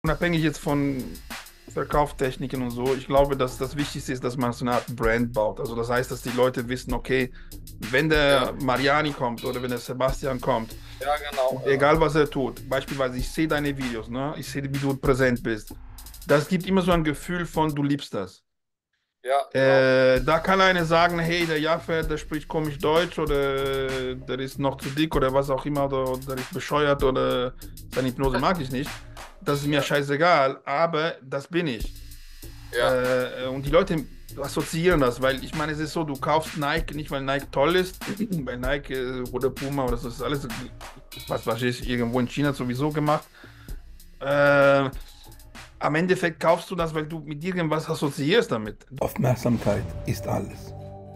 unabhängig jetzt von Verkauftechniken und so, ich glaube, dass das Wichtigste ist, dass man so eine Art Brand baut. Also das heißt, dass die Leute wissen, okay, wenn Ja, der Mariani kommt oder wenn der Sebastian kommt, ja, genau. und Ja, egal was er tut, beispielsweise ich sehe deine Videos, ne? Ich sehe, wie du präsent bist. Das gibt immer so ein Gefühl von, du liebst das. ja, genau. Da kann einer sagen, hey, der Jaffe, der spricht komisch Deutsch oder der ist noch zu dick oder was auch immer oder der ist bescheuert oder seine Hypnose mag ich nicht. Das ist mir Ja, scheißegal, aber das bin ich. ja, Und die Leute assoziieren das, weil ich meine, es ist so, du kaufst Nike nicht, weil Nike toll ist, weil Nike oder Puma oder so, das ist alles, was weiß ich, irgendwo in China sowieso gemacht. Äh, Am Endeffekt kaufst du das, weil du mit irgendwas assoziierst damit. Aufmerksamkeit ist alles.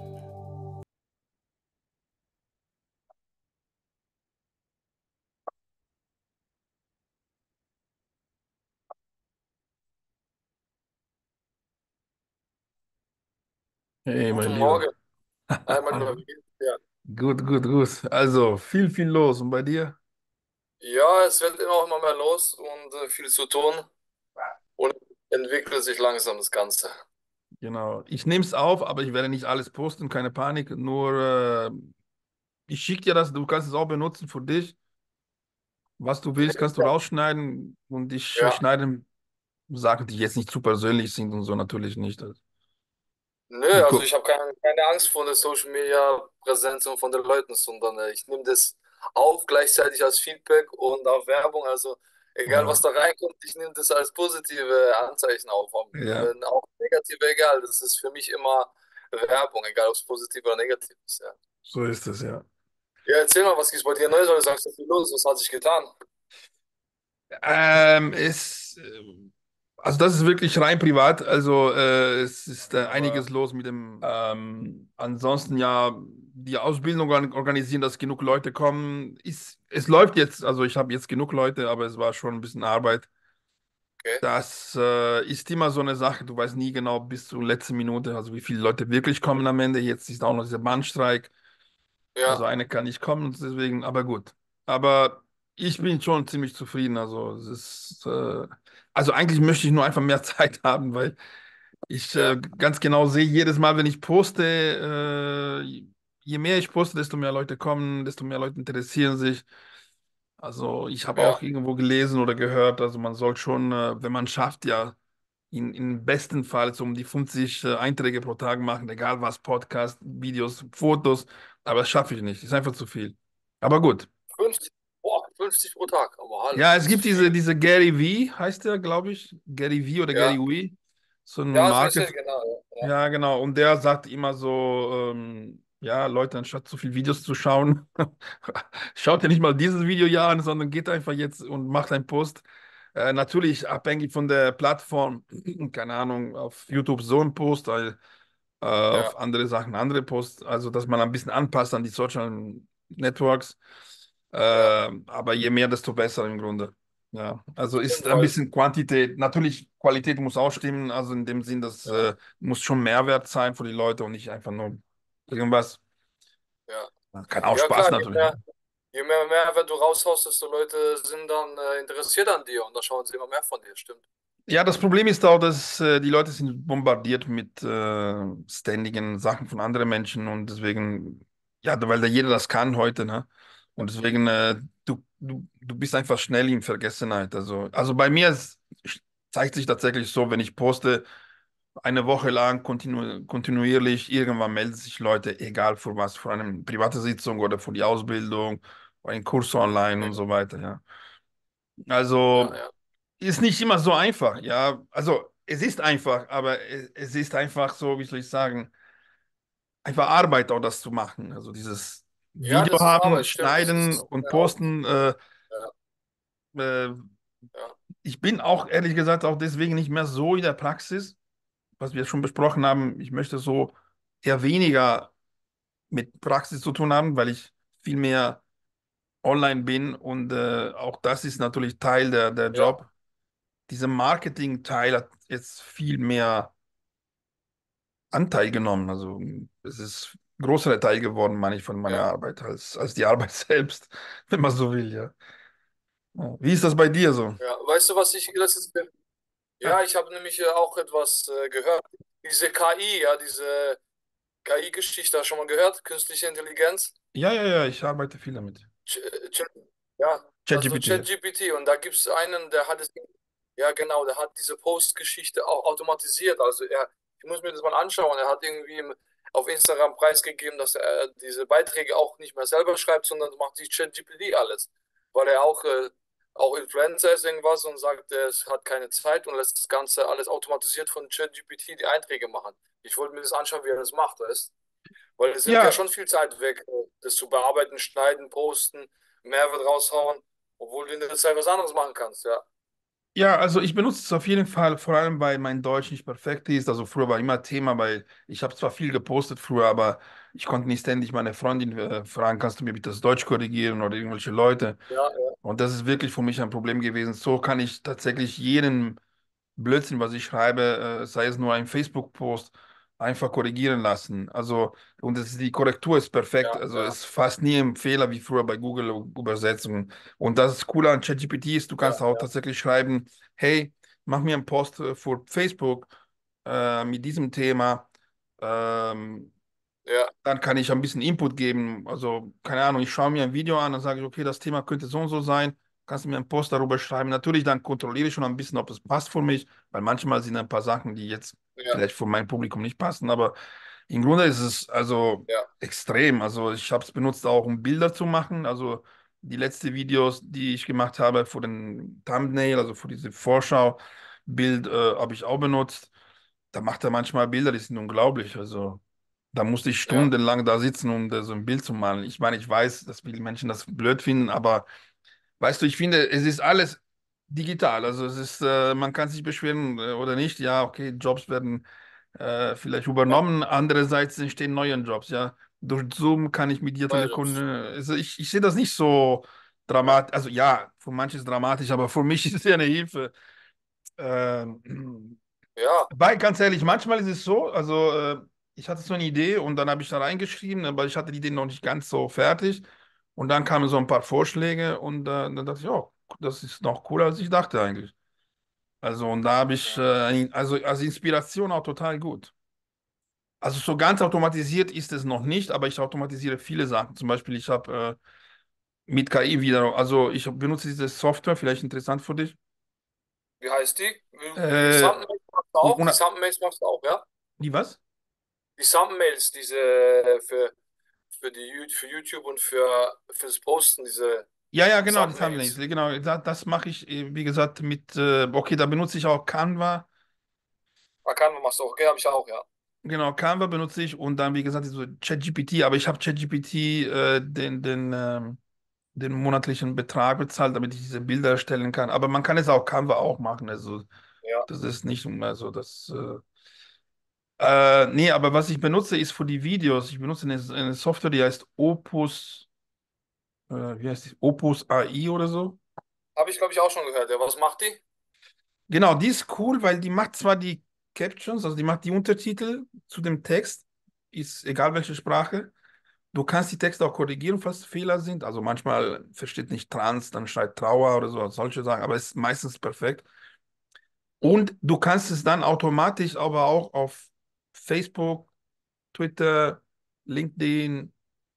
Hey, mein guten Lieber. Morgen. Mein Lieber, wie geht's dir? Gut, gut, gut. Also, viel los. Und bei dir? Ja, es wird immer mehr los und viel zu tun und entwickelt sich langsam das Ganze. Genau. Ich nehme es auf, aber ich werde nicht alles posten, keine Panik. Nur, ich schicke dir das, du kannst es auch benutzen für dich. Was du willst, kannst du rausschneiden. Und ich Ja, schneide Sachen, die jetzt nicht zu persönlich sind und so natürlich nicht. Also, nö, also ich habe keine Angst vor der Social Media Präsenz und von den Leuten, sondern ich nehme das auf gleichzeitig als Feedback und auch Werbung. Also egal was ja, da reinkommt, ich nehme das als positive Anzeichen auf. Und ja, wenn auch negativ, egal, das ist für mich immer Werbung, egal ob es positiv oder negativ ist. Ja. so ist es, ja. Ja, erzähl mal, was gibt's bei dir Neues oder sagst du viel los? Was hat sich getan? Ähm, es, äh, also das ist wirklich rein privat. Also es ist Äh, einiges los mit dem. Ansonsten ja, die Ausbildung organisieren, dass genug Leute kommen. Es läuft jetzt. Also ich habe jetzt genug Leute, aber es war schon ein bisschen Arbeit. okay. Das ist immer so eine Sache. Du weißt nie genau bis zur letzten Minute, also wie viele Leute wirklich kommen am Ende. Jetzt ist auch noch dieser Bahnstreik. Also Ja, eine kann nicht kommen, deswegen, aber gut. Aber ich bin schon ziemlich zufrieden. Also es ist, also eigentlich möchte ich nur einfach mehr Zeit haben, weil ich ja, ganz genau sehe, jedes Mal, wenn ich poste, je mehr ich poste, desto mehr Leute kommen, desto mehr Leute interessieren sich. Also ich habe auch ja. irgendwo gelesen oder gehört, also man soll schon, wenn man schafft, ja, im besten Fall so um die 50 Einträge pro Tag machen, egal was, Podcast, Videos, Fotos, aber das schaffe ich nicht, ist einfach zu viel. Aber gut. 50, boah, 50 pro Tag. Aber hallo, Ja, es das ist gibt viel. diese Gary V, heißt der, glaube ich, Gary V oder Gary Ja, V, so ein ja, so ist es, Market. genau. Ja, Ja, genau. Und der sagt immer so, ja, Leute, anstatt so viel Videos zu schauen, schaut ja nicht mal dieses Video ja an, sondern geht einfach jetzt und macht einen Post. Natürlich abhängig von der Plattform, keine Ahnung, auf YouTube so ein Post, ja, auf andere Sachen andere Posts, also dass man ein bisschen anpasst an die Social Networks. ja. Aber je mehr, desto besser im Grunde. Ja, also ist Stimmt, ein weil, bisschen Quantität. Natürlich, Qualität muss auch stimmen, also in dem Sinn, dass ja, muss schon Mehrwert sein für die Leute und nicht einfach nur irgendwas. ja. Kann auch Ja, Spaß klar, natürlich. je mehr Mehrwert du raushaust, desto Leute sind dann interessiert an dir und da schauen sie immer mehr von dir, stimmt. Ja, das Problem ist auch, dass die Leute sind bombardiert mit ständigen Sachen von anderen Menschen und deswegen, ja, weil da jeder das kann heute, ne? Und deswegen, du bist einfach schnell in Vergessenheit. Also bei mir zeigt sich tatsächlich so, wenn ich poste eine Woche lang kontinuierlich, irgendwann melden sich Leute, egal für was, für eine private Sitzung oder für die Ausbildung, für einen Kurs online Ja, und so weiter, ja. ja, Also ja. ist nicht immer so einfach, ja. Also es ist einfach, aber es ist einfach so, wie soll ich sagen, einfach Arbeit auch das zu machen. Also dieses Ja, Video das ist haben, Arbeit, stimmt. Das schneiden ist und eine Auf. posten. Ja, Äh, ja, Ich bin auch ehrlich gesagt auch deswegen nicht mehr so in der Praxis, was wir schon besprochen haben. Ich möchte so eher weniger mit Praxis zu tun haben, weil ich viel mehr online bin und auch das ist natürlich Teil der ja, Job. Dieser Marketing-Teil hat jetzt viel mehr Anteil genommen. Also es ist ein größerer Teil geworden, meine ich, von meiner ja. Arbeit als die Arbeit selbst, wenn man so will, ja. Ja. Wie ist das bei dir so? Ja, weißt du, was ich letztens Ja, Ja, ich habe nämlich auch etwas gehört. Diese KI, ja, diese KI-Geschichte, hast du schon mal gehört? Künstliche Intelligenz. ja, ja, ja, ich arbeite viel damit. Ch Ch ja, also ChatGPT. Ja, ChatGPT. Und da gibt es einen, der hat es, ja genau, der hat diese Post-Geschichte auch automatisiert. Also ich muss mir das mal anschauen. Er hat irgendwie auf Instagram preisgegeben, dass er diese Beiträge auch nicht mehr selber schreibt, sondern macht sich ChatGPT alles. Weil er auch Influencer ist irgendwas und sagt, er hat keine Zeit und lässt das Ganze alles automatisiert von ChatGPT die Einträge machen. Ich wollte mir das anschauen, wie er das macht, weißt? Weil es nimmt ja ja, schon viel Zeit weg, das zu bearbeiten, schneiden, posten, Mehrwert raushauen, obwohl du in der Zeit was anderes machen kannst, ja. ja, also ich benutze es auf jeden Fall, vor allem weil mein Deutsch nicht perfekt ist. Also früher war immer Thema, weil ich habe zwar viel gepostet früher, aber ich konnte nicht ständig meine Freundin fragen, kannst du mir bitte das Deutsch korrigieren oder irgendwelche Leute. Ja, ja, Und das ist wirklich für mich ein Problem gewesen. So kann ich tatsächlich jeden Blödsinn, was ich schreibe, sei es nur ein Facebook-Post, einfach korrigieren lassen. Also, und die Korrektur ist perfekt. ja, Also, es ja, ist fast nie ein Fehler wie früher bei Google-Übersetzungen. Und das ist cool an ChatGPT ist, du ja, kannst auch ja, tatsächlich schreiben, hey, mach mir einen Post für Facebook mit diesem Thema. Ähm, ja, dann kann ich ein bisschen Input geben. Also, keine Ahnung, ich schaue mir ein Video an, dann sage ich, okay, das Thema könnte so und so sein. Kannst du mir einen Post darüber schreiben? Natürlich, dann kontrolliere ich schon ein bisschen, ob es passt für mich, weil manchmal sind ein paar Sachen, die jetzt ja, vielleicht für mein Publikum nicht passen, aber im Grunde ist es also ja, extrem. Also, ich habe es benutzt auch, um Bilder zu machen. Also, die letzten Videos, die ich gemacht habe für den Thumbnail, also für diese Vorschau-Bild, habe ich auch benutzt. Da macht er manchmal Bilder, die sind unglaublich. Also, da musste ich ja, stundenlang da sitzen, um da so ein Bild zu malen. Ich meine, ich weiß, dass viele Menschen das blöd finden, aber weißt du, ich finde, es ist alles digital. Also es ist, man kann sich beschweren oder nicht. Ja, okay, Jobs werden vielleicht ja, übernommen. Andererseits entstehen neue Jobs. Ja, durch Zoom kann ich mit dir neue Jobs. telefonieren. Also ich sehe das nicht so Ja, dramatisch. Also ja, für manche ist es dramatisch, aber für mich ist es ja eine Hilfe. Ähm, ja, Weil, ganz ehrlich, manchmal ist es so, also ich hatte so eine Idee und dann habe ich da reingeschrieben, aber ich hatte die Idee noch nicht ganz so fertig. Und dann kamen so ein paar Vorschläge und dann dachte ich, oh, das ist noch cooler, als ich dachte eigentlich. Also, und da habe ich, mhm. also als Inspiration auch total gut. Also so ganz automatisiert ist es noch nicht, aber ich automatisiere viele Sachen. Zum Beispiel, ich habe mit KI wieder, also ich benutze diese Software, vielleicht interessant für dich. Wie heißt die? Die Äh, Thumbnails machst du auch? Die Thumbnails machst du auch, ja? die was? Die Thumbnails, diese für YouTube und für das Posten, diese Ja, ja, genau, die Thumbnails. Thumbnails. Genau, das mache ich, wie gesagt, mit, okay, da benutze ich auch Canva. Canva machst du auch, okay, habe ich auch, ja. Genau, Canva benutze ich und dann, wie gesagt, so ChatGPT, aber ich habe ChatGPT den monatlichen Betrag bezahlt, damit ich diese Bilder erstellen kann. Aber man kann es auch Canva auch machen. Also, Ja. das ist nicht, also das. Nee, aber was ich benutze, ist für die Videos. Ich benutze eine Software, die heißt Opus, wie heißt die? Opus AI oder so. Habe ich, glaube ich, auch schon gehört. Ja, was macht die? Genau, die ist cool, weil die macht zwar die Captions, also die macht die Untertitel zu dem Text, ist egal welche Sprache. Du kannst die Texte auch korrigieren, falls Fehler sind. Also manchmal versteht nicht Trans, dann schreibt Trauer oder so, solche Sachen, aber es ist meistens perfekt. Mhm. Und du kannst es dann automatisch aber auch auf Facebook, Twitter, LinkedIn,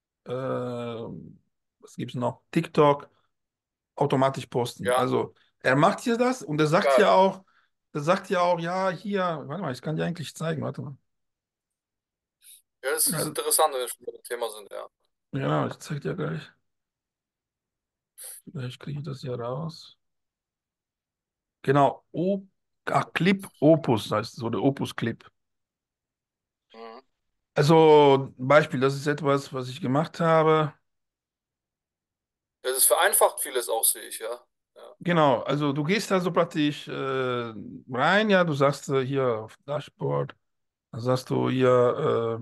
was gibt's noch? TikTok automatisch posten. Ja, Also er macht hier das und geil. er sagt ja auch, ja, hier, warte mal, ich kann dir eigentlich zeigen, warte mal. Ja, das ist Also, interessant, wenn wir schon beim Thema sind, ja. genau, ich zeig dir gleich. Vielleicht kriege ich das hier raus. Genau, Clip Opus heißt es, oder Opus Clip. Mhm. Also, Beispiel, das ist etwas, was ich gemacht habe. Das ist vereinfacht vieles auch, sehe ich, ja. Ja. Genau, also du gehst also praktisch rein, ja, du sagst hier auf Dashboard, dann sagst du hier,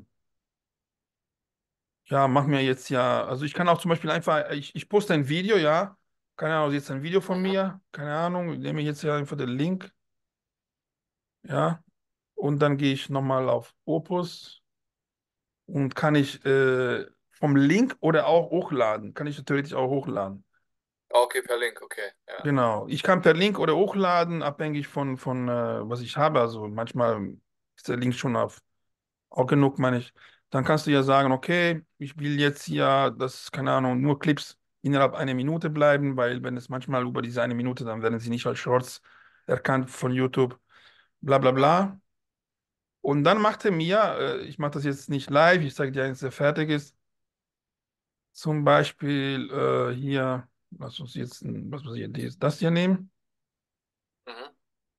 ja, mach mir jetzt ja, also ich kann auch zum Beispiel einfach, ich poste ein Video, ja, keine Ahnung, jetzt ein Video von Mhm. mir, keine Ahnung, ich nehme jetzt hier einfach den Link, ja, und dann gehe ich nochmal auf Opus und kann ich vom Link oder auch hochladen, kann ich theoretisch auch hochladen. Ah, okay, per Link, okay. Ja. Genau. Ich kann per Link oder hochladen, abhängig von was ich habe. Also manchmal ist der Link schon auf auch genug, meine ich. Dann kannst du ja sagen, okay, ich will jetzt hier, das, keine Ahnung, nur Clips innerhalb einer Minute bleiben, weil wenn es manchmal über diese eine Minute, dann werden sie nicht als Shorts erkannt von YouTube, bla bla Mhm. bla. Und dann macht er mir, ich mache das jetzt nicht live, ich zeige dir, als er fertig ist, zum Beispiel hier, was muss ich jetzt das hier nehmen? Mhm.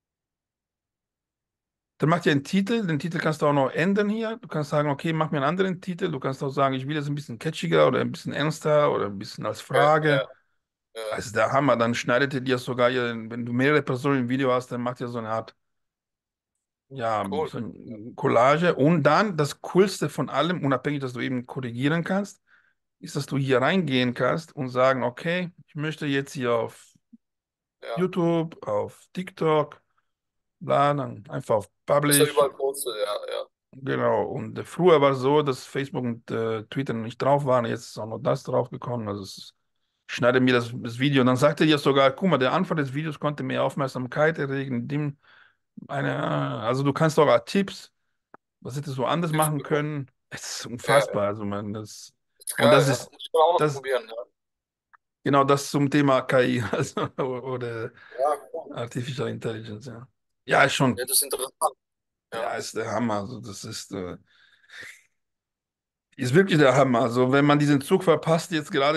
Dann macht ihr einen Titel, den Titel kannst du auch noch ändern hier. Du kannst sagen, okay, mach mir einen anderen Titel. Du kannst auch sagen, ich will das ein bisschen catchiger oder ein bisschen ernster oder ein bisschen als Ja, Frage. ja, ja. Also der Hammer, dann schneidet ihr dir sogar, wenn du mehrere Personen im Video hast, dann macht ihr so eine Art, ja, Cool. so eine Collage. Und dann das Coolste von allem, unabhängig, dass du eben korrigieren kannst, ist, dass du hier reingehen kannst und sagen, okay, ich möchte jetzt hier auf Ja. YouTube, auf TikTok, bla, dann einfach auf Ist ja Publish. überall postet, ja, ja. Genau, und früher war es so, dass Facebook und Twitter noch nicht drauf waren, jetzt ist auch noch das drauf gekommen. Also ich schneide mir das Video und dann sagte ihr sogar, guck mal, der Anfang des Videos konnte mehr Aufmerksamkeit erregen, indem also du kannst auch Tipps, was hättest du anders Tipps machen bekommen. können. Es ist Ja, ja. unfassbar, also man, Ist und geil, ja. Muss ich mal auch mal probieren, ja. genau das zum Thema KI, also, oder Ja, cool. Artificial Intelligence, ja. Ja, ist schon, Ja, das ist interessant. Ja. ja, ist der Hammer, also das ist wirklich der Hammer. Also, wenn man diesen Zug verpasst, jetzt gerade,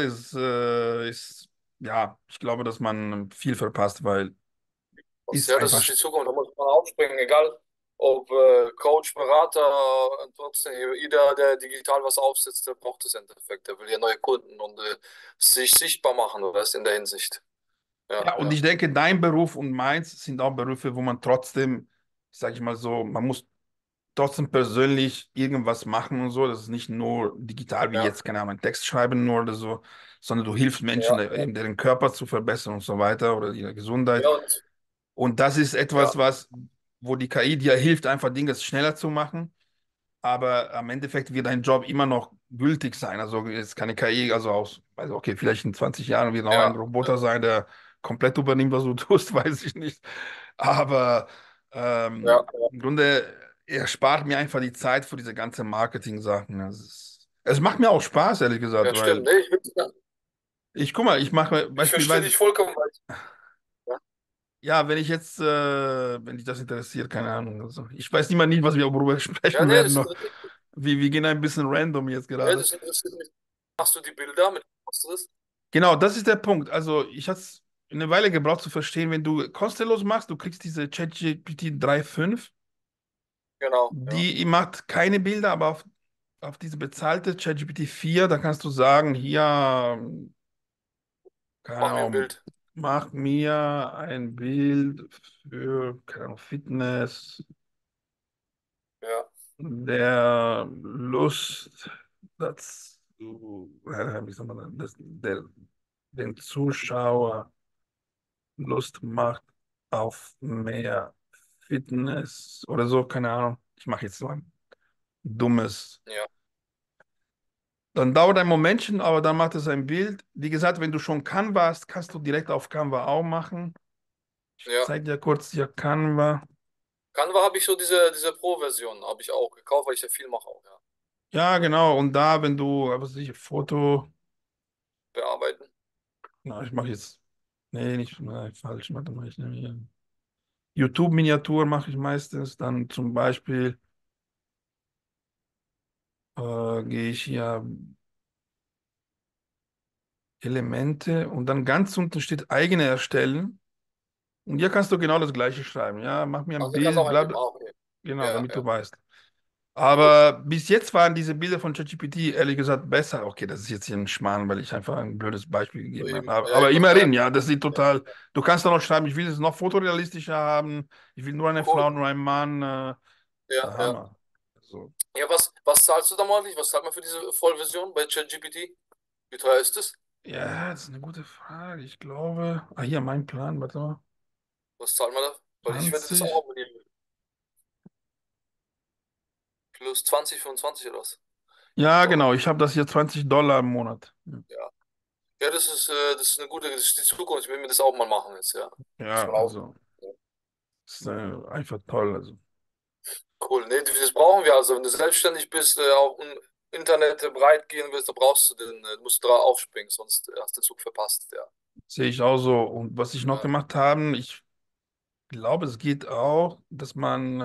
ja, ich glaube, dass man viel verpasst, weil ist Ja, das einfach, ist die Zukunft, da muss man aufspringen, egal ob Coach, Berater, trotzdem, jeder, der digital was aufsetzt, der braucht es im Endeffekt. Der will ja neue Kunden und sich sichtbar machen, weißt in der Hinsicht. Ja, ja, und ja, ich denke, dein Beruf und meins sind auch Berufe, wo man trotzdem, sag ich mal so, man muss trotzdem persönlich irgendwas machen und so. Das ist nicht nur digital wie ja, jetzt, keine Ahnung, einen Text schreiben nur oder so, sondern du hilfst Menschen, ja, eben deren Körper zu verbessern und so weiter oder ihre Gesundheit. ja, und, Und das ist etwas, ja, wo die KI dir hilft, einfach Dinge schneller zu machen. Aber am Endeffekt wird dein Job immer noch gültig sein. Also jetzt keine KI, also okay, vielleicht in 20 Jahren wird auch ein ja, Roboter sein, der komplett übernimmt, was du tust, weiß ich nicht. Aber ja, im Grunde, er spart mir einfach die Zeit für diese ganzen Marketing-Sachen. Es macht mir auch Spaß, ehrlich gesagt, ja, stimmt. weil Nee, guck mal, ich mache ich verstehe dich beispielsweise, vollkommen. Ja, ja, wenn dich das interessiert, keine Ahnung. Also, ich weiß immer nicht, was wir darüber ja, sprechen nee, werden das noch. interessiert mich. Wir gehen ein bisschen random jetzt Nee, gerade. das interessiert mich. Machst du die Bilder mit machst du das? Genau, das ist der Punkt. Also, ich hatte es eine Weile gebraucht zu verstehen, wenn du kostenlos machst, du kriegst diese ChatGPT 3.5, Genau, ja. die macht keine Bilder, aber auf diese bezahlte ChatGPT 4, da kannst du sagen, hier, keine Mach mir ein Ahnung, Bild. mach mir ein Bild für, keine Ahnung, Fitness, Ja, der Lust dazu, wie soll man den Zuschauer Lust macht auf mehr Fitness oder so, keine Ahnung. Ich mache jetzt so ein dummes. ja, Dann dauert ein Momentchen, aber dann macht es ein Bild. Wie gesagt, wenn du schon Canva hast, kannst du direkt auf Canva auch machen. Ich ja. zeige dir kurz hier Canva. Canva habe ich so diese Pro-Version, habe ich auch gekauft, weil ich ja viel mache auch, ja. Ja, genau. Und da, wenn du, was weiß ich, Foto, Bearbeiten. na, ich mache jetzt, nee, nicht, nein, falsch, warte mal, ich nehme hier. YouTube-Miniatur mache ich meistens. Dann zum Beispiel gehe ich hier Elemente und dann ganz unten steht eigene erstellen. Und hier kannst du genau das Gleiche schreiben. Ja, mach mir ein Also kannst Bild, auch bla eingeben. bla. Ah, okay. Genau, Ja, damit ja. du weißt. Cool. Aber bis jetzt waren diese Bilder von ChatGPT ehrlich gesagt besser. Okay, das ist jetzt hier ein Schmarrn, weil ich einfach ein blödes Beispiel gegeben habe. Eben, ja, Aber eben, immerhin, ja, das sieht total. Du kannst da noch schreiben, ich will es noch fotorealistischer haben. Ich will nur eine cool. Frau, nur einen Mann. Ist Ja, der ja. Hammer. Also, Ja, was zahlst du da monatlich? Was zahlt man für diese Vollversion bei ChatGPT? Wie teuer ist es? ja, das ist eine gute Frage. Ich glaube. Ah, hier mein Plan, warte mal. Was zahlt man da? Weil ich werde das 20. auch abonnieren. Plus 20, 25 oder was? Ja, Dollar. genau. Ich habe das hier $20 im Monat. Ja. Ja. Ja, das ist eine gute, das ist die Zukunft. Ich will mir das auch mal machen jetzt, ja. Muss Ja, man auch. also, ist einfach toll. Also, Cool. Nee, das brauchen wir also. Wenn du selbstständig bist, auch im Internet breit gehen willst, da brauchst du musst du drauf aufspringen, sonst hast du den Zug verpasst, ja. sehe ich auch so. Und was ich noch Ja. gemacht habe, ich glaube, es geht auch, dass man,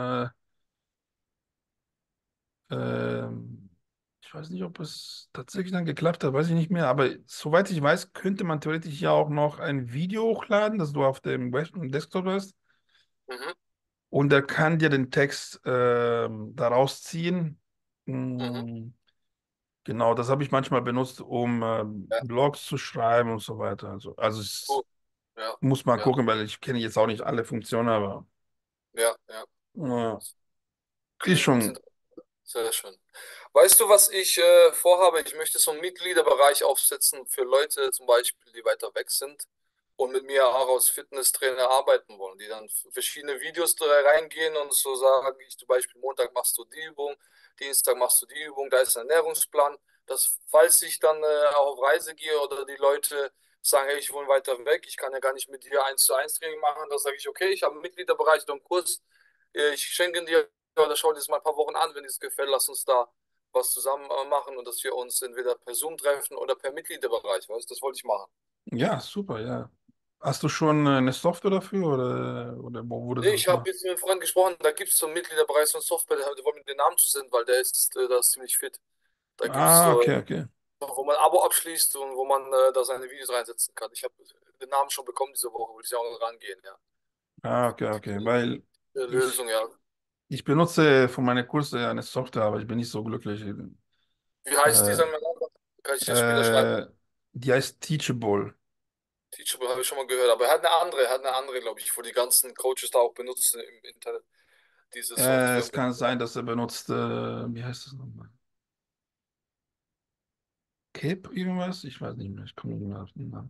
ich weiß nicht, ob es tatsächlich dann geklappt hat, weiß ich nicht mehr, aber soweit ich weiß, könnte man theoretisch ja auch noch ein Video hochladen, das du auf dem Desktop hast. Mhm, Und er kann dir den Text daraus ziehen. mhm. Mm, genau, das habe ich manchmal benutzt, um Ja, Blogs zu schreiben und so weiter. Also es cool. Ja, muss man ja, gucken, weil ich kenne jetzt auch nicht alle Funktionen, aber ja, ja. ist Klingt schon, sehr schön. Weißt du, was ich vorhabe? Ich möchte so einen Mitgliederbereich aufsetzen für Leute zum Beispiel, die weiter weg sind und mit mir auch als Fitnesstrainer arbeiten wollen, die dann verschiedene Videos da reingehen und so sagen, ich zum Beispiel Montag machst du die Übung, Dienstag machst du die Übung, da ist ein Ernährungsplan, dass falls ich dann auch auf Reise gehe oder die Leute sagen, hey, ich wohne weiter weg, ich kann ja gar nicht mit dir 1:1 Training machen, dann sage ich, okay, ich habe einen Mitgliederbereich oder einen Kurs, ich schenke dir oder schau dir das mal ein paar Wochen an, wenn dir das gefällt, lass uns da was zusammen machen und dass wir uns entweder per Zoom treffen oder per Mitgliederbereich, weißt du, das wollte ich machen. ja, super, ja. Hast du schon eine Software dafür oder wo wurde Nee, das ich habe gemacht? jetzt mit einem Freund gesprochen, da gibt es so einen Mitgliederbereich, so eine Software, der wollte mir den Namen zusenden, weil der ist, da ist ziemlich fit. Da gibt es Ah, so, okay, okay. wo man ein Abo abschließt und wo man da seine Videos reinsetzen kann. Ich habe den Namen schon bekommen diese Woche, will ich auch rangehen, ja. Ah, okay, okay. Weil ich, Lösung, ja. ich benutze für meine Kurse eine Software, aber ich bin nicht so glücklich. Wie heißt die, Äh, sag mal, kann ich dir später schreiben? äh, die heißt Teachable. Teachable habe ich schon mal gehört, aber er hat eine andere, glaube ich, wo die ganzen Coaches da auch benutzen im Internet, diese Software. Es kann sein, dass er benutzt, wie heißt das nochmal? Cape irgendwas? Ich weiß nicht mehr. Ich komme nicht mehr auf den Namen.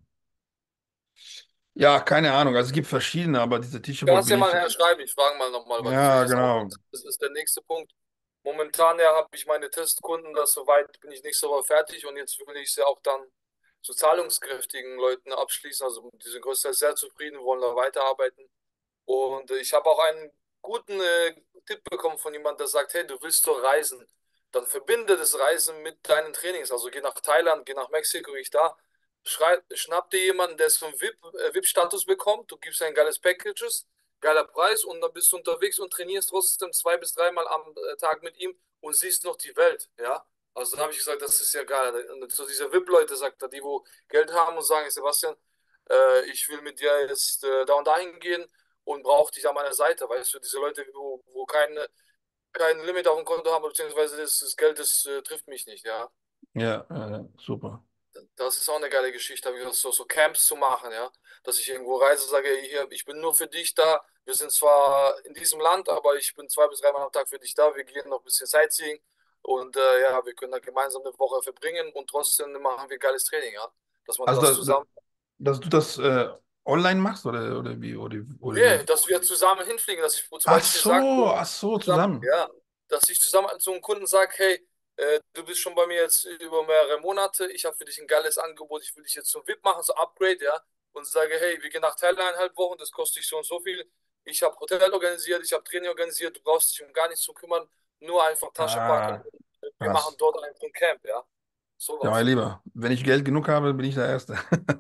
Ja, keine Ahnung. Also es gibt verschiedene, aber diese Teachable Kannst bin ja mal ich. her schreiben, ich frage mal nochmal, weil das will ich Ja, jetzt auch. genau. Das ist der nächste Punkt. Momentan ja habe ich meine Testkunden, das soweit bin ich nächste Woche fertig und jetzt will ich sie auch dann zu zahlungskräftigen Leuten abschließen. Also die sind größtenteils sehr zufrieden, wollen da weiterarbeiten. Und ich habe auch einen guten Tipp bekommen von jemandem, der sagt, hey, du willst doch reisen. Dann verbinde das Reisen mit deinen Trainings. Also geh nach Thailand, geh nach Mexiko, ich da. Schnapp dir jemanden, der so einen VIP-Status bekommt. Du gibst ein geiles Packages, geiler Preis und dann bist du unterwegs und trainierst trotzdem 2 bis 3 Mal am Tag mit ihm und siehst noch die Welt. Ja, also dann habe ich gesagt, das ist ja geil. Und so diese VIP-Leute, sagt er, die wo Geld haben und sagen, Sebastian, ich will mit dir jetzt da und dahin gehen und brauche dich an meiner Seite. Weißt du, diese Leute, wo kein Limit auf dem Konto haben, beziehungsweise das Geld, das trifft mich nicht, ja. Ja, super. Das ist auch eine geile Geschichte, hab ich gesagt, so Camps zu machen, ja. Dass ich irgendwo reise, sage, hier, ich bin nur für dich da. Wir sind zwar in diesem Land, aber ich bin 2 bis 3 Mal am Tag für dich da. Wir gehen noch ein bisschen Sightseeing und ja, wir können da gemeinsam eine Woche verbringen und trotzdem machen wir geiles Training, ja. Dass man Also, das zusammen. dass du das online machst oder Nee, wie? dass wir zusammen hinfliegen, dass ich zum Beispiel sage, Ach so, zusammen, zusammen. ja, dass ich zusammen zu einem Kunden sage, hey, du bist schon bei mir jetzt über mehrere Monate, ich habe für dich ein geiles Angebot, ich will dich jetzt zum VIP machen, so Upgrade, ja, und sage, hey, wir gehen nach Thailand 1,5 Wochen, das kostet dich so und so viel. Ich habe Hotel organisiert, ich habe Training organisiert, du brauchst dich um gar nichts zu kümmern, nur einfach Tasche packen Ah, und wir machen krass. dort einfach ein Camp, ja, Ja, mein sowas. Lieber, wenn ich Geld genug habe, bin ich der Erste.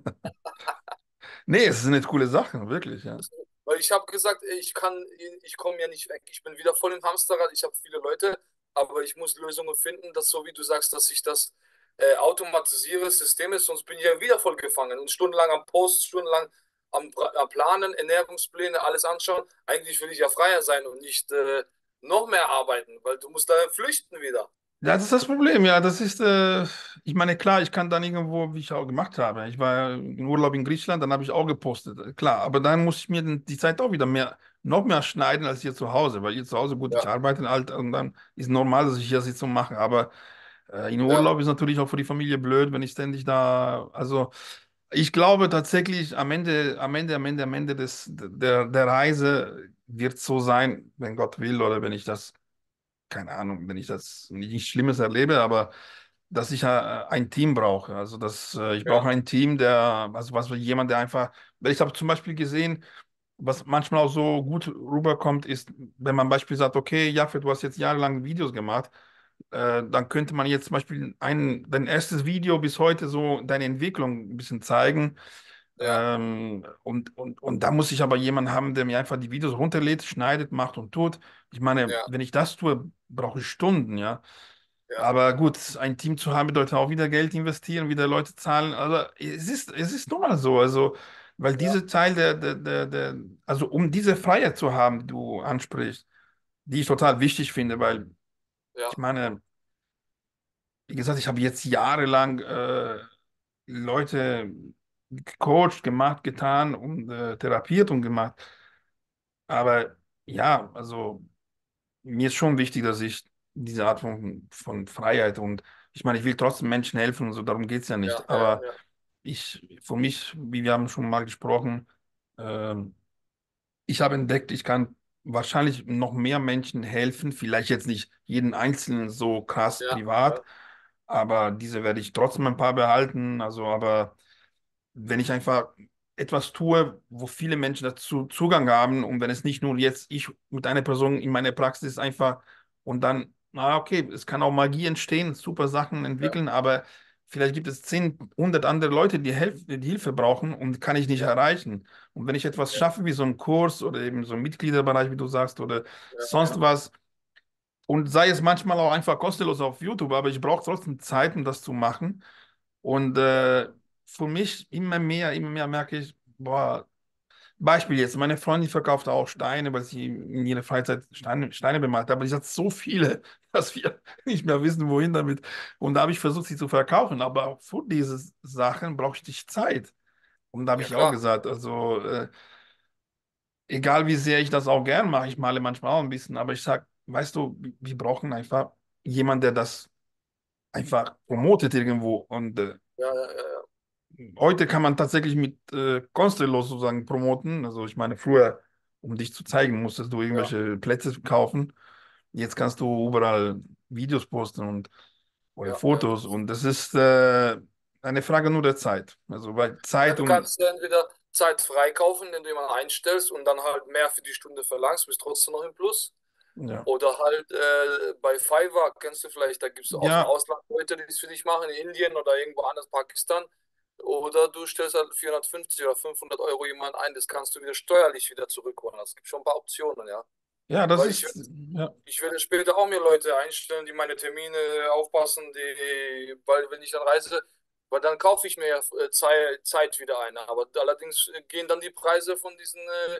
Nee, es ist eine coole Sache, wirklich, ja. Weil ich habe gesagt, ey, ich komme ja nicht weg. Ich bin wieder voll im Hamsterrad. Ich habe viele Leute, aber ich muss Lösungen finden, dass so wie du sagst, dass ich das automatisiere, System ist, sonst bin ich ja wieder voll gefangen und stundenlang am Post, stundenlang am Planen, Ernährungspläne, alles anschauen. Eigentlich will ich ja freier sein und nicht noch mehr arbeiten, weil du musst da flüchten wieder. Ja, das ist das Problem, ja. Ich meine, klar, ich kann dann irgendwo, wie ich auch gemacht habe. Ich war in Urlaub in Griechenland, dann habe ich auch gepostet, klar. Aber dann muss ich mir die Zeit auch wieder noch mehr schneiden als hier zu Hause. Weil hier zu Hause, gut, ich Ja, arbeite halt und dann ist normal, dass ich das jetzt so mache. Aber in ja, Urlaub ist natürlich auch für die Familie blöd, wenn ich ständig also ich glaube tatsächlich, am Ende der Reise wird so sein, wenn Gott will oder wenn ich das keine Ahnung, wenn ich das nichts Schlimmes erlebe, aber dass ich ein Team brauche. Also ich brauche Ja, ein Team, der, also was jemand, der einfach, weil ich habe zum Beispiel gesehen, was manchmal auch so gut rüberkommt, ist, wenn man beispielsweise sagt, okay, Jafet, du hast jetzt jahrelang Videos gemacht, dann könnte man jetzt zum Beispiel dein erstes Video bis heute so deine Entwicklung ein bisschen zeigen. ja, Und da muss ich aber jemanden haben, der mir einfach die Videos runterlädt, schneidet, macht und tut. Ich meine, ja, wenn ich das tue, brauche ich Stunden, ja. ja, Aber gut, ein Team zu haben bedeutet auch wieder Geld investieren, wieder Leute zahlen. Also es ist nun mal so. Also, weil ja, diese Teil also um diese Freiheit zu haben, die du ansprichst, die ich total wichtig finde, weil ja, ich meine, wie gesagt, ich habe jetzt jahrelang Leute gecoacht, gemacht, getan und therapiert und gemacht. Aber ja, also mir ist schon wichtig, dass ich diese Art von Freiheit und ich meine, ich will trotzdem Menschen helfen und so, darum geht es ja ja, nicht. ja, Aber ja, für mich, wie wir haben schon mal gesprochen, ähm, ich habe entdeckt, ich kann wahrscheinlich noch mehr Menschen helfen, vielleicht jetzt nicht jeden Einzelnen so krass ja, privat, ja, aber diese werde ich trotzdem ein paar behalten. Also, aber wenn ich einfach etwas tue, wo viele Menschen dazu Zugang haben und wenn es nicht nur jetzt ich mit einer Person in meiner Praxis einfach und dann, okay, es kann auch Magie entstehen, super Sachen ja, entwickeln, aber vielleicht gibt es 10, 100 andere Leute, die Hilfe brauchen und kann ich nicht ja, erreichen. Und wenn ich etwas ja, schaffe, wie so ein Kurs oder eben so ein Mitgliederbereich, wie du sagst, oder ja, sonst ja, was, und sei es manchmal auch einfach kostenlos auf YouTube, aber ich brauche trotzdem Zeit, um das zu machen. Und ja, für mich immer mehr merke ich, boah, Beispiel jetzt, meine Freundin verkauft auch Steine, weil sie in ihrer Freizeit Steine bemalt hat, aber sie hat so viele, dass wir nicht mehr wissen, wohin damit. Und da habe ich versucht, sie zu verkaufen, aber auch für diese Sachen brauchte ich Zeit. Und da habe ja, ich auch klar, gesagt, also egal wie sehr ich das auch gern mache, ich male manchmal auch ein bisschen, aber ich sag, weißt du, wir brauchen einfach jemanden, der das einfach promotet irgendwo. Und ja, ja, ja, ja, heute kann man tatsächlich mit Constellos sozusagen promoten. Also ich meine, früher, um dich zu zeigen, musstest du ja. irgendwelche Plätze kaufen. Jetzt kannst du überall Videos posten und oder Ja, ja. Fotos. Und das ist eine Frage nur der Zeit. Also weil Ja, Zeit du und kannst ja entweder Zeit freikaufen, indem du jemanden einstellst und dann halt mehr für die Stunde verlangst, bist trotzdem noch im Plus. ja. Oder halt bei Fiverr, kennst du vielleicht, da gibt es aus dem Ja, Ausland Leute, die es für dich machen, in Indien oder irgendwo anders, Pakistan. Oder du stellst halt 450 oder 500 Euro jemanden ein, das kannst du wieder steuerlich wieder zurückholen. Es gibt schon ein paar Optionen, ja. ja, das Weil ist, ja. ich werde später auch mir Leute einstellen, die meine Termine aufpassen, weil wenn ich dann reise, weil dann kaufe ich mir ja Zeit wieder ein. Aber allerdings gehen dann die Preise von diesen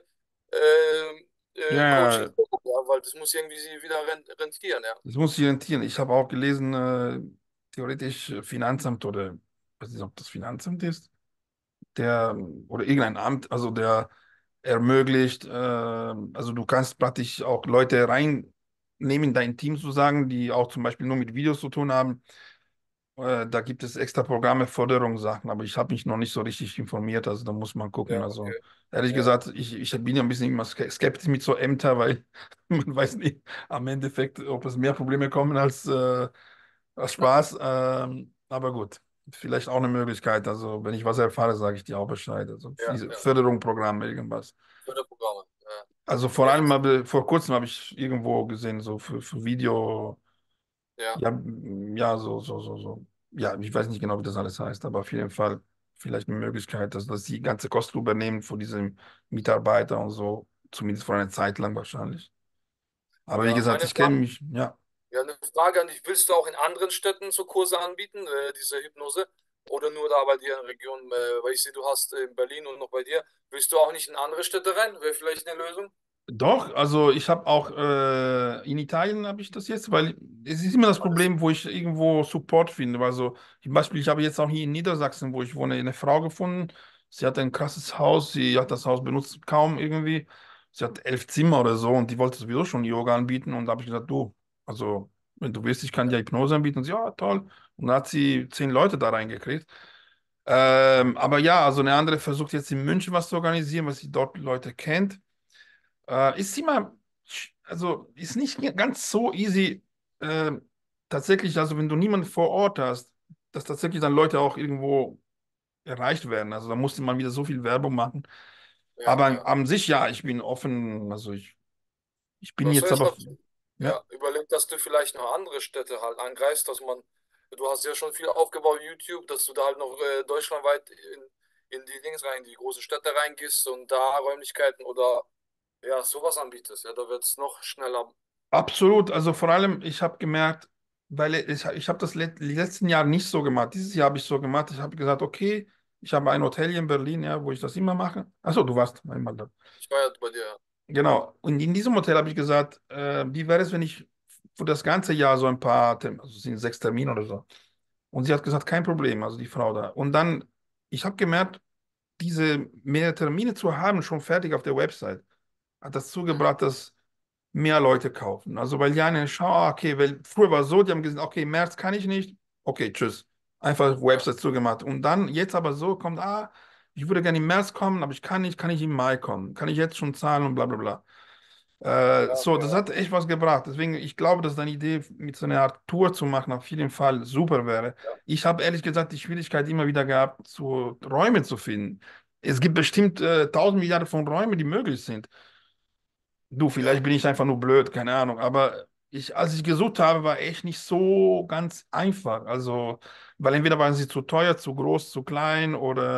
Ja, Coachings hoch, ja, weil das muss irgendwie sie wieder rentieren, ja. das muss ich rentieren. Ich habe auch gelesen, theoretisch Finanzamt oder, ich weiß nicht, ob das Finanzamt ist, der oder irgendein Amt, also der ermöglicht, also du kannst praktisch auch Leute reinnehmen in dein Team sozusagen, die auch zum Beispiel nur mit Videos zu tun haben. Da gibt es extra Programme, Förderungssachen, aber ich habe mich noch nicht so richtig informiert, also da muss man gucken. Ja, Also okay. ehrlich Ja, gesagt, ich bin ja ein bisschen immer skeptisch mit so Ämtern, weil man weiß nicht am Endeffekt, ob es mehr Probleme kommen als Spaß. Aber gut, vielleicht auch eine Möglichkeit. Also wenn ich was erfahre, sage ich dir auch Bescheid. Also ja, diese ja. Förderung, Programme, irgendwas. Förderprogramme. Ja, Also vor ja, allem vor kurzem habe ich irgendwo gesehen, so für Video, ja, ja, ja, so. Ja, ich weiß nicht genau, wie das alles heißt, aber auf jeden Fall vielleicht eine Möglichkeit, dass die ganze Kosten übernehmen von diesem Mitarbeiter und so, zumindest für eine Zeit lang wahrscheinlich. Aber wie ja. gesagt, ich kenne mich, ja. Ja, eine Frage an dich. Willst du auch in anderen Städten so Kurse anbieten, diese Hypnose? Oder nur da bei dir in der Region? Weil ich sehe, du hast in Berlin und noch bei dir. Willst du auch nicht in andere Städte rein? Wäre vielleicht eine Lösung? Doch, also ich habe auch in Italien habe ich das jetzt, weil es ist immer das Alles. Problem, wo ich irgendwo Support finde. Also zum Beispiel, ich habe jetzt auch hier in Niedersachsen, wo ich wohne, eine Frau gefunden. Sie hat ein krasses Haus, sie hat das Haus benutzt kaum irgendwie. Sie hat 11 Zimmer oder so und die wollte sowieso schon Yoga anbieten und da habe ich gesagt, du, also wenn du willst, ich kann dir Hypnose anbieten. Und sie, ja, toll. Und dann hat sie 10 Leute da reingekriegt. Aber ja, also eine andere versucht jetzt in München was zu organisieren, weil sie dort Leute kennt. Ist immer, also ist nicht ganz so easy, tatsächlich, also wenn du niemanden vor Ort hast, dass tatsächlich dann Leute auch irgendwo erreicht werden. Also da musste man wieder so viel Werbung machen. Ja, Aber ja. an sich ja, ich bin offen. Ich bin Was jetzt heißt aber, noch, ja, ja, überleg, dass du vielleicht noch andere Städte halt angreifst, du hast ja schon viel aufgebaut, YouTube, dass du da halt noch deutschlandweit in die Dings rein, die großen Städte reingehst und da Räumlichkeiten oder ja, sowas anbietest. Ja, da wird es noch schneller. absolut. Also vor allem, ich habe gemerkt, weil ich habe das die letzten Jahre nicht so gemacht. Dieses Jahr habe ich so gemacht. Ich habe gesagt, okay, ich habe ein Hotel hier in Berlin, ja, wo ich das immer mache. Achso, du warst einmal da. Ich war ja bei dir. Genau. Und in diesem Hotel habe ich gesagt, wie wäre es, wenn ich für das ganze Jahr so ein paar, also es sind 6 Termine oder so. Und sie hat gesagt, kein Problem, also die Frau da. Und dann, ich habe gemerkt, diese mehrere Termine zu haben, schon fertig auf der Website, hat das Mhm. zugebracht, dass mehr Leute kaufen. Also weil die einen schauen, ah, okay, weil früher war es so, die haben gesagt, okay, im März kann ich nicht, okay, tschüss. Einfach Ja, Website zugemacht. Und dann jetzt aber so kommt, ah, ich würde gerne im März kommen, aber ich kann nicht, kann ich im Mai kommen? Kann ich jetzt schon zahlen und bla bla bla. ja, So, okay, das ja, hat echt was gebracht. Deswegen, ich glaube, dass deine Idee mit so einer Art Tour zu machen auf jeden Fall super wäre. ja, Ich habe ehrlich gesagt die Schwierigkeit immer wieder gehabt, so Räume zu finden. Es gibt bestimmt 1000 Milliarden von Räumen, die möglich sind. Du, ja, vielleicht bin ich einfach nur blöd, keine Ahnung. Aber als ich gesucht habe, war echt nicht so ganz einfach. Also, weil entweder waren sie zu teuer, zu groß, zu klein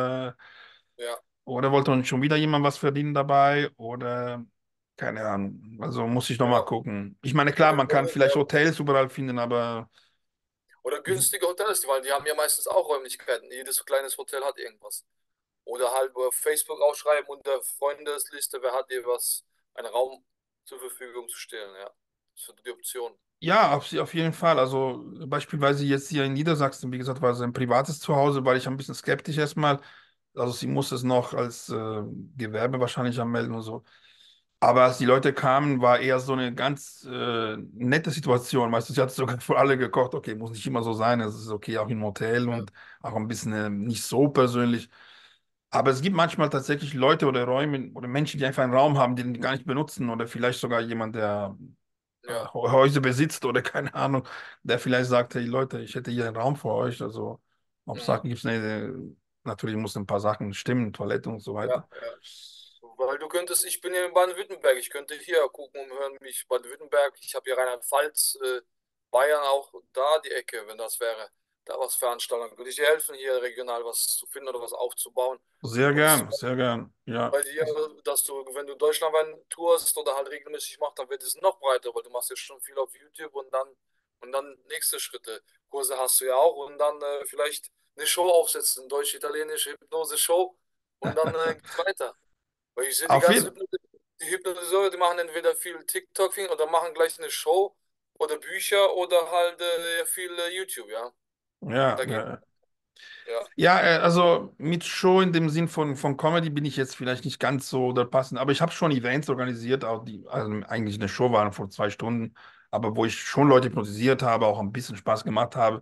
ja. oder wollte uns schon wieder jemand was verdienen dabei oder keine Ahnung. Also muss ich noch mal Ja. gucken. Ich meine, klar, Oder, man kann ja, vielleicht Hotels überall finden, aber oder günstige Hotels, weil die haben ja meistens auch Räumlichkeiten. Jedes kleines Hotel hat irgendwas. Oder halt über Facebook ausschreiben unter Freundesliste, wer hat dir was, einen Raum zur Verfügung zu stellen, ja. Das ist die Option. ja, auf jeden Fall. Also beispielsweise jetzt hier in Niedersachsen, wie gesagt, war es ein privates Zuhause, weil ich ein bisschen skeptisch erstmal. Also sie muss es noch als Gewerbe wahrscheinlich anmelden und so. Aber als die Leute kamen, war eher so eine ganz nette Situation. Weißt du, sie hat sogar für alle gekocht. Okay, muss nicht immer so sein. Es ist okay, auch im Hotel Ja, und auch ein bisschen nicht so persönlich. Aber es gibt manchmal tatsächlich Leute oder Räume oder Menschen, die einfach einen Raum haben, den die gar nicht benutzen oder vielleicht sogar jemand, der ja, Häuser besitzt oder keine Ahnung, der vielleicht sagt, hey Leute, ich hätte hier einen Raum für euch. Also, mhm. Hauptsache gibt es natürlich muss ein paar Sachen stimmen, Toilette und so Ja, weiter. ja. Weil du könntest, ich bin ja in Baden-Württemberg, ich könnte hier gucken und hören, mich Baden-Württemberg, ich habe hier Rheinland-Pfalz, Bayern auch da die Ecke, wenn das wäre, da was veranstalten, würde ich dir helfen, hier regional was zu finden oder was aufzubauen. Sehr Und es gern, sehr gern. Ja, bei dir, dass du, wenn du deutschlandweit tourst oder halt regelmäßig machst, dann wird es noch breiter, weil du machst ja schon viel auf YouTube und dann nächste Schritte. Kurse hast du ja auch und dann vielleicht eine Show aufsetzen, deutsch-italienische Hypnose-Show und dann geht's weiter. Weil ich sehe die auf ganzen jeden Die Hypnotiseure, die machen entweder viel TikTok oder machen gleich eine Show oder Bücher oder halt viel YouTube, ja. Und ja, da geht, ja. ja, Ja, also mit Show in dem Sinn von Comedy bin ich jetzt vielleicht nicht ganz so da passend, aber ich habe schon Events organisiert, auch die also eigentlich eine Show waren vor 2 Stunden, aber wo ich schon Leute hypnotisiert habe, auch ein bisschen Spaß gemacht habe.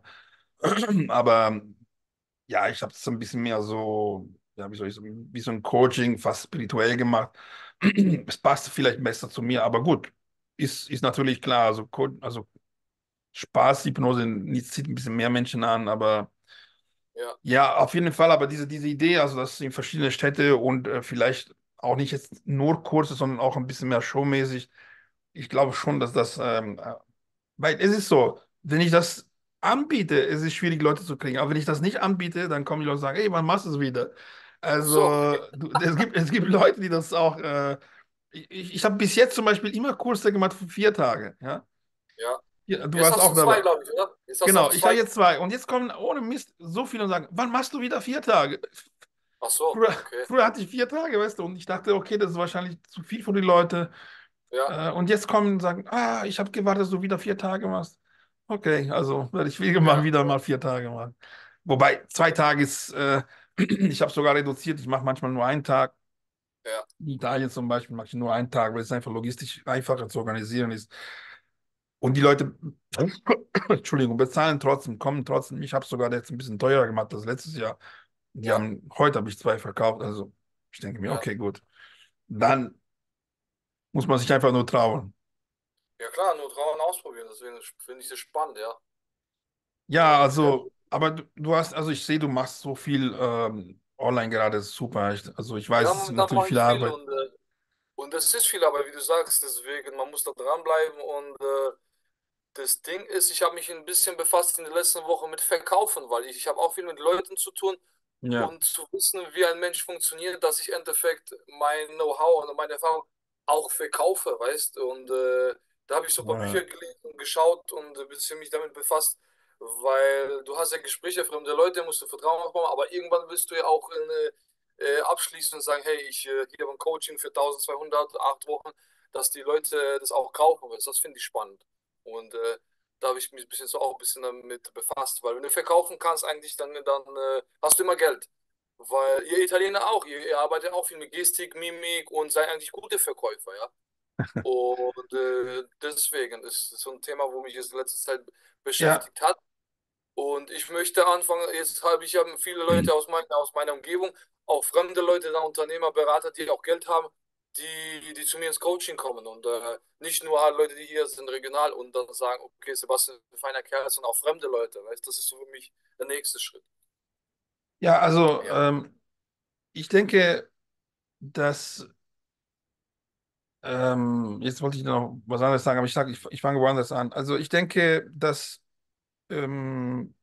Aber ja, ich habe es ein bisschen mehr so, ja, wie soll ich sagen, wie so ein Coaching, fast spirituell gemacht. Es passt vielleicht besser zu mir, aber gut, ist natürlich klar. Also, also Spaß, Hypnose zieht ein bisschen mehr Menschen an, aber ja, ja, auf jeden Fall. Aber diese Idee, also das in verschiedene Städte und vielleicht auch nicht jetzt nur Kurse, sondern auch ein bisschen mehr showmäßig. Ich glaube schon, dass das weil es ist so, wenn ich das anbiete, ist es schwierig, Leute zu kriegen. Aber wenn ich das nicht anbiete, dann kommen die Leute und sagen, ey, wann machst du es wieder? ach so, Also, es gibt Leute, die das auch. Ich habe bis jetzt zum Beispiel immer Kurse gemacht für 4 Tage. Ja? ja. Ja, du Jetzt warst hast auch du zwei, dabei. glaube ich, oder? Jetzt hast du Genau, auch ich habe zwei. jetzt 2. Und jetzt kommen ohne Mist so viele und sagen, wann machst du wieder 4 Tage? Ach so, Früher, okay. früher hatte ich 4 Tage, weißt du, und ich dachte, okay, das ist wahrscheinlich zu viel für die Leute. Ja, Und jetzt kommen und sagen, ich habe gewartet, dass du wieder 4 Tage machst. Okay, also werde ich mal ja, wieder mal 4 Tage machen. Wobei 2 Tage ist, ich habe sogar reduziert, ich mache manchmal nur einen Tag. ja, In Italien zum Beispiel mache ich nur einen Tag, weil es einfach logistisch einfacher zu organisieren ist. Und die Leute, Entschuldigung, bezahlen trotzdem, kommen trotzdem. Ich habe sogar jetzt ein bisschen teurer gemacht als letztes Jahr. ja, Heute habe ich 2 verkauft. Also ich denke mir, ja. okay, gut. Dann muss man sich einfach nur trauen. Ja klar, nur trauen ausprobieren, deswegen finde ich das spannend, ja. Ja, Ja, also, aber du hast, also ich sehe, du machst so viel online gerade, das ist super. Also ich weiß, ja, es ist momentan natürlich mache viel ich viel Arbeit. und das ist viel, aber wie du sagst, deswegen, man muss da dranbleiben und das Ding ist, ich habe mich ein bisschen befasst in der letzten Woche mit Verkaufen, weil ich habe auch viel mit Leuten zu tun Ja, und zu wissen, wie ein Mensch funktioniert, dass ich im Endeffekt mein Know-how und meine Erfahrung auch verkaufe, weißt du? Und da habe ich so ein paar äh, Bücher gelesen und geschaut und ein bisschen mich damit befasst, weil du hast ja Gespräche, fremde Leute, musst du Vertrauen aufbauen, aber irgendwann willst du ja auch abschließen und sagen, hey, hier habe ein Coaching für 1200, 8 Wochen, dass die Leute das auch kaufen, weißt du? Das finde ich spannend. Und da habe ich mich ein bisschen so auch ein bisschen damit befasst, weil wenn du verkaufen kannst, eigentlich dann hast du immer Geld. Weil ihr Italiener auch, ihr arbeitet auch viel mit Gestik, Mimik und seid eigentlich gute Verkäufer, ja. Und deswegen ist es so ein Thema, wo mich jetzt in letzter Zeit ja, beschäftigt hat. Und ich möchte anfangen, jetzt habe ich ja viele Leute aus meiner Umgebung, auch fremde Leute, da Unternehmer, Berater, die auch Geld haben, die zu mir ins Coaching kommen. Und nicht nur halt Leute, die hier sind, regional und dann sagen, okay, Sebastian ist ein feiner Kerl, sondern auch fremde Leute. Weißt, das ist so für mich der nächste Schritt. ja, also Ja, ich denke, dass, jetzt wollte ich noch was anderes sagen, aber ich fange woanders an. Also ich denke, dass ähm,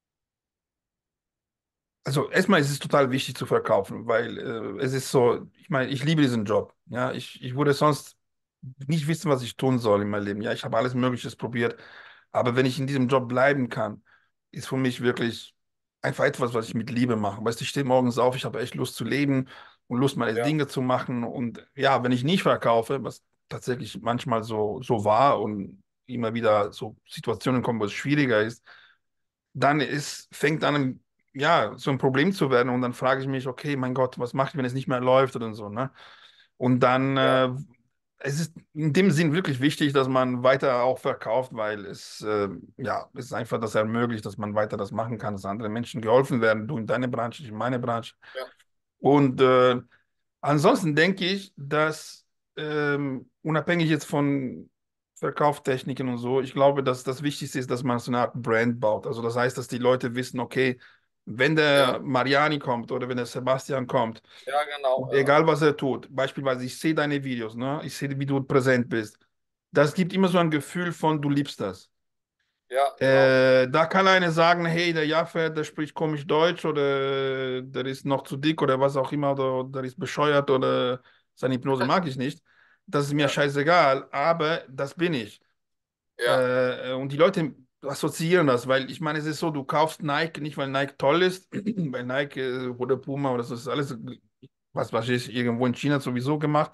also erstmal ist es total wichtig zu verkaufen, weil es ist so, ich meine, ich liebe diesen Job. Ja, ich würde sonst nicht wissen, was ich tun soll in meinem Leben. Ja, ich habe alles Mögliche probiert, aber wenn ich in diesem Job bleiben kann, ist für mich wirklich einfach etwas, was ich mit Liebe mache. Weißt du, ich stehe morgens auf, ich habe echt Lust zu leben und Lust, meine ja, Dinge zu machen. Und ja, wenn ich nicht verkaufe, was tatsächlich manchmal so war und immer wieder so Situationen kommen, wo es schwieriger ist, dann fängt an, ja, so ein Problem zu werden. Und dann frage ich mich, okay, mein Gott, was mache ich, wenn es nicht mehr läuft oder so, ne? Und dann, ja, es ist in dem Sinn wirklich wichtig, dass man weiter auch verkauft, weil ja, es ist einfach das ermöglicht, dass man weiter das machen kann, dass andere Menschen geholfen werden, du in deine Branche, ich in meine Branche. ja, Und ansonsten denke ich, dass unabhängig jetzt von Verkauftechniken und so, ich glaube, dass das Wichtigste ist, dass man so eine Art Brand baut. Also das heißt, dass die Leute wissen, okay, wenn der ja, Mariani kommt oder wenn der Sebastian kommt, ja, genau, und ja, egal was er tut, beispielsweise ich sehe deine Videos, ne? Ich sehe, wie du präsent bist. Das gibt immer so ein Gefühl von, du liebst das. ja, genau, Da kann einer sagen, hey, der Jaffe, der spricht komisch Deutsch oder der ist noch zu dick oder was auch immer oder der ist bescheuert oder seine Hypnose mag ich nicht. Das ist mir ja, scheißegal, aber das bin ich. ja, Und die Leute assoziieren das, weil ich meine, es ist so, du kaufst Nike nicht, weil Nike toll ist, weil Nike oder Puma oder so, das ist alles, was ist irgendwo in China sowieso gemacht.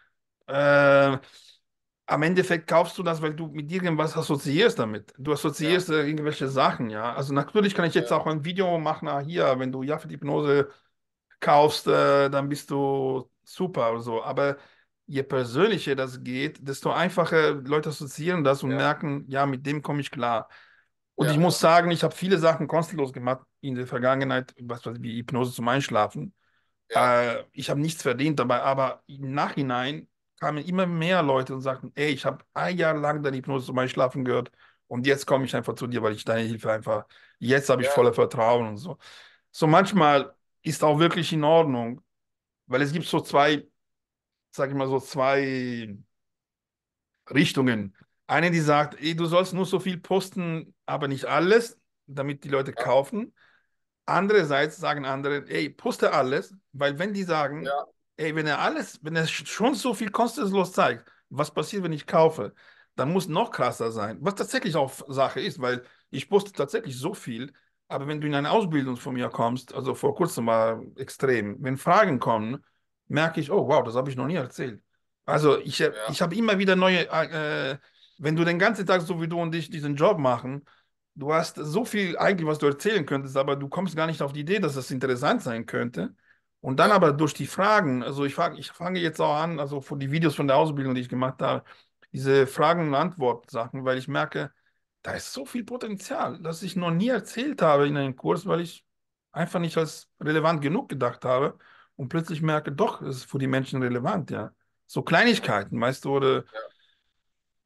Äh, Am Endeffekt kaufst du das, weil du mit irgendwas assoziierst damit. Du ja, assoziierst irgendwelche Sachen, ja. Also natürlich kann ich jetzt ja, auch ein Video machen, hier, wenn du ja für die Hypnose kaufst, dann bist du super oder so. Aber je persönlicher das geht, desto einfacher Leute assoziieren das und ja, merken, ja, mit dem komme ich klar. Und ich ja, muss ja, sagen, ich habe viele Sachen kostenlos gemacht in der Vergangenheit, was weiß ich, wie Hypnose zum Einschlafen. ja, Ich habe nichts verdient dabei, aber im Nachhinein kamen immer mehr Leute und sagten, ey, ich habe ein Jahr lang deine Hypnose zum Einschlafen gehört und jetzt komme ich einfach zu dir, weil ich deine Hilfe einfach, jetzt habe ich ja, voller Vertrauen und so. So manchmal ist auch wirklich in Ordnung, weil es gibt so zwei, sag ich mal so, zwei Richtungen. Eine, die sagt, ey, du sollst nur so viel posten, aber nicht alles, damit die Leute ja, kaufen. Andererseits sagen andere, ey, poste alles, weil wenn die sagen, ja, ey, wenn er schon so viel kostenlos zeigt, was passiert, wenn ich kaufe, dann muss noch krasser sein. Was tatsächlich auch Sache ist, weil ich poste tatsächlich so viel, aber wenn du in eine Ausbildung von mir kommst, also vor kurzem war extrem, wenn Fragen kommen, merke ich, oh wow, das habe ich noch nie erzählt. Also ja, ich habe immer wieder neue, wenn du den ganzen Tag so wie du und ich diesen Job machen, du hast so viel eigentlich, was du erzählen könntest, aber du kommst gar nicht auf die Idee, dass das interessant sein könnte. Und dann ja, aber durch die Fragen, also ich fange jetzt auch an, also von die Videos von der Ausbildung, die ich gemacht habe, diese Fragen- und Antwort-Sachen, weil ich merke, da ist so viel Potenzial, das ich noch nie erzählt habe in einem Kurs, weil ich einfach nicht als relevant genug gedacht habe und plötzlich merke, doch, es ist für die Menschen relevant, ja. So mhm, Kleinigkeiten, weißt du, oder ja,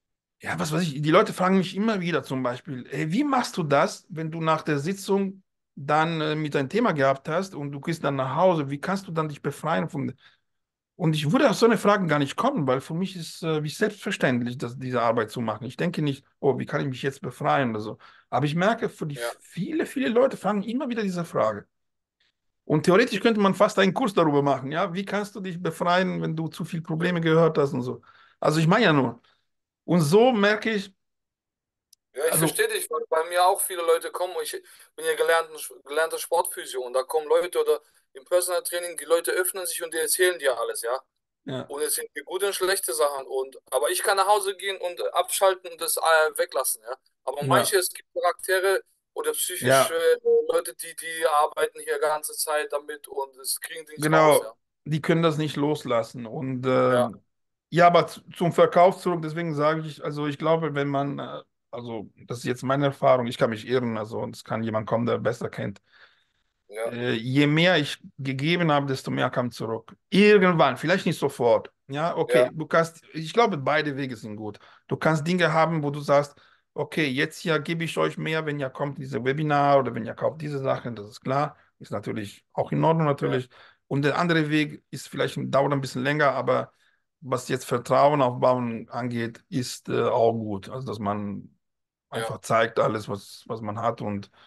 Ja, was weiß ich, die Leute fragen mich immer wieder zum Beispiel, ey, wie machst du das, wenn du nach der Sitzung dann mit deinem Thema gehabt hast und du gehst dann nach Hause, wie kannst du dann dich befreien von... Und ich würde auf so eine Frage gar nicht kommen, weil für mich ist wie selbstverständlich, diese Arbeit zu machen. Ich denke nicht, oh, wie kann ich mich jetzt befreien oder so. Aber ich merke, für die Ja, viele Leute fragen immer wieder diese Frage. Und theoretisch könnte man fast einen Kurs darüber machen, ja, wie kannst du dich befreien, wenn du zu viele Probleme gehört hast und so. Also ich meine ja nur. Und so merke ich, ja, ich also verstehe dich, weil bei mir auch viele Leute kommen. Ich bin ja gelernter Sportphysio und da kommen Leute oder im Personal Training, die Leute öffnen sich und die erzählen dir alles, ja. ja, Und es sind die gute und schlechte Sachen. Aber ich kann nach Hause gehen und abschalten und das weglassen, ja. Aber ja, manche, es gibt Charaktere oder psychische ja, Leute, die arbeiten hier ganze Zeit damit und das kriegen die nicht raus, ja. genau, die können das nicht loslassen. Und Ja, ja, aber zum Verkauf zurück, deswegen sage ich, also ich glaube, wenn man, also das ist jetzt meine Erfahrung, ich kann mich irren, also und es kann jemand kommen, der besser kennt. ja, Je mehr ich gegeben habe, desto mehr kam zurück. Irgendwann, vielleicht nicht sofort. Ja, okay, ja, du kannst, ich glaube, beide Wege sind gut. Du kannst Dinge haben, wo du sagst, okay, jetzt hier gebe ich euch mehr, wenn ihr kommt, diese Webinar oder wenn ihr kauft diese Sachen, das ist klar. Ist natürlich auch in Ordnung ja, natürlich. Und der andere Weg ist vielleicht, dauert ein bisschen länger, aber was jetzt Vertrauen aufbauen angeht, ist auch gut. Also, dass man ja, einfach zeigt alles, was man hat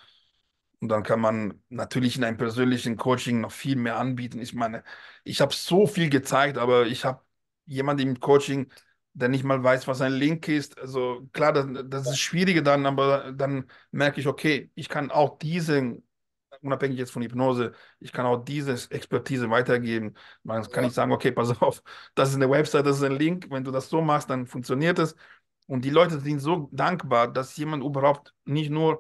und dann kann man natürlich in einem persönlichen Coaching noch viel mehr anbieten. Ich meine, ich habe so viel gezeigt, aber ich habe jemanden im Coaching, der nicht mal weiß, was ein Link ist. Also klar, das ist schwieriger dann, aber dann merke ich, okay, ich kann auch diese, unabhängig jetzt von Hypnose, ich kann auch diese Expertise weitergeben. Man kann ja, nicht sagen, okay, pass auf, das ist eine Website, das ist ein Link. Wenn du das so machst, dann funktioniert es. Und die Leute sind so dankbar, dass jemand überhaupt nicht nur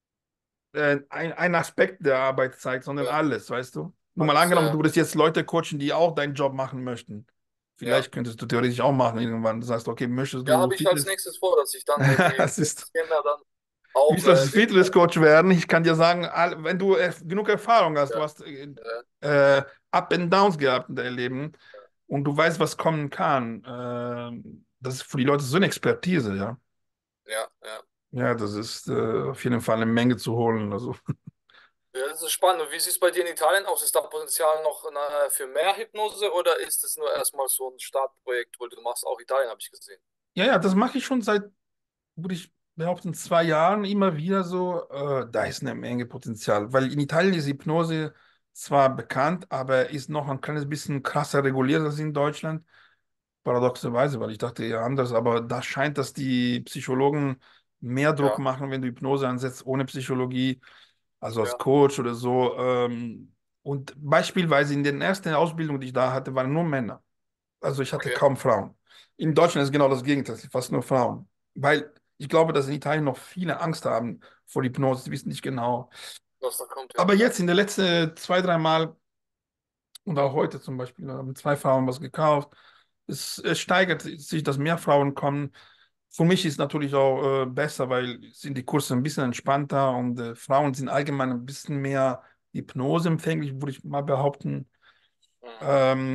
ein Aspekt der Arbeit zeigt, sondern ja, alles, weißt du? Nur mal alles, angenommen, du würdest jetzt Leute coachen, die auch deinen Job machen möchten. ja. Vielleicht könntest du theoretisch auch machen irgendwann. Du sagst, okay, möchtest Ja, du habe ich als Fitness? nächstes vor, dass ich dann die Es ist, Kinder dann auch willst du als den, Fitnesscoach werden? Ich kann dir sagen, wenn du genug Erfahrung hast, du ja, hast ja, Up and Downs gehabt in deinem Leben und du weißt, was kommen kann. Das ist für die Leute so eine Expertise, ja. ja, ja. Ja, das ist auf jeden Fall eine Menge zu holen. Also. Ja, das ist spannend. Und wie sieht es bei dir in Italien aus? Ist da Potenzial noch für mehr Hypnose oder ist es nur erstmal so ein Startprojekt, wo du machst? Auch Italien habe ich gesehen. Ja, ja, das mache ich schon seit, würde ich behaupten, 2 Jahren immer wieder so. Da ist eine Menge Potenzial, weil in Italien ist Hypnose zwar bekannt, aber ist noch ein kleines bisschen krasser reguliert als in Deutschland. Paradoxerweise, weil ich dachte eher anders, aber da scheint, dass die Psychologen mehr Druck Ja, machen, wenn du Hypnose ansetzt ohne Psychologie, also als ja, Coach oder so. Und beispielsweise in den ersten Ausbildungen, die ich da hatte, waren nur Männer. Also ich hatte okay. kaum Frauen. In Deutschland ist genau das Gegenteil, es sind fast nur Frauen. Weil ich glaube, dass in Italien noch viele Angst haben vor Hypnose, sie wissen nicht genau. Was da kommt, ja, Aber ja, jetzt in den letzten 2, 3 Mal und auch heute zum Beispiel haben 2 Frauen was gekauft. Es steigert sich, dass mehr Frauen kommen. Für mich ist natürlich auch besser, weil sind die Kurse ein bisschen entspannter und Frauen sind allgemein ein bisschen mehr hypnoseempfänglich, würde ich mal behaupten. mhm.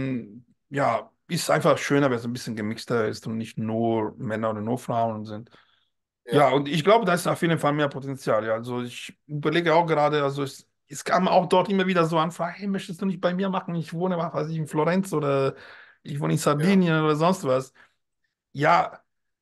Ja, ist einfach schöner, wenn es ein bisschen gemixter ist und nicht nur Männer oder nur Frauen sind. Ja, Ja, und ich glaube, da ist auf jeden Fall mehr Potenzial. Ja. Also ich überlege auch gerade, also es kam auch dort immer wieder so Anfragen, hey, möchtest du nicht bei mir machen? Ich wohne, was weiß ich, in Florenz oder ich wohne in ja, Sardinien oder sonst was. Ja,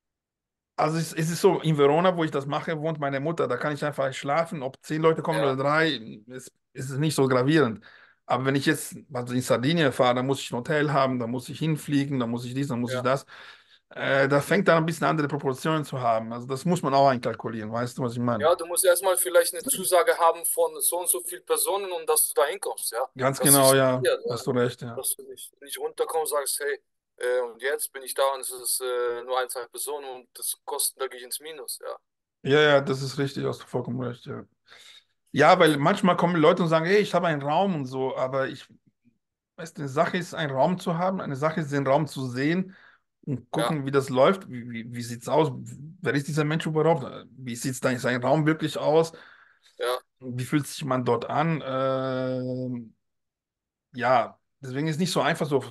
also es ist so, in Verona, wo ich das mache, wohnt meine Mutter. Da kann ich einfach schlafen, ob 10 Leute kommen oder ja, 3, ist es nicht so gravierend. Aber wenn ich jetzt also in Sardinien fahre, dann muss ich ein Hotel haben, dann muss ich hinfliegen, dann muss ich dies, dann muss ich ja. das. Da fängt dann ein bisschen andere Proportionen zu haben. Also das muss man auch einkalkulieren, weißt du, was ich meine? Ja, du musst erstmal vielleicht eine Zusage haben von so und so viel Personen und dass du da hinkommst, ja. Ganz Dass genau, sich ja, rentiert, ja. hast du recht, ja. Dass du nicht runterkommst und sagst, hey, und jetzt bin ich da und es ist nur ein, zwei Personen und das kostet, da gehe ich ins Minus, ja. Ja, ja, das ist richtig, hast du vollkommen recht, ja. Ja, weil Das, manchmal kommen Leute und sagen, hey, ich habe einen Raum und so, aber weißt du, eine Sache ist, einen Raum zu haben, eine Sache ist, den Raum zu sehen und ja, gucken, wie das läuft, wie sieht es aus, wer ist dieser Mensch überhaupt, wie sieht sein Raum wirklich aus, ja, wie fühlt sich man dort an, ja, deswegen ist es nicht so einfach, so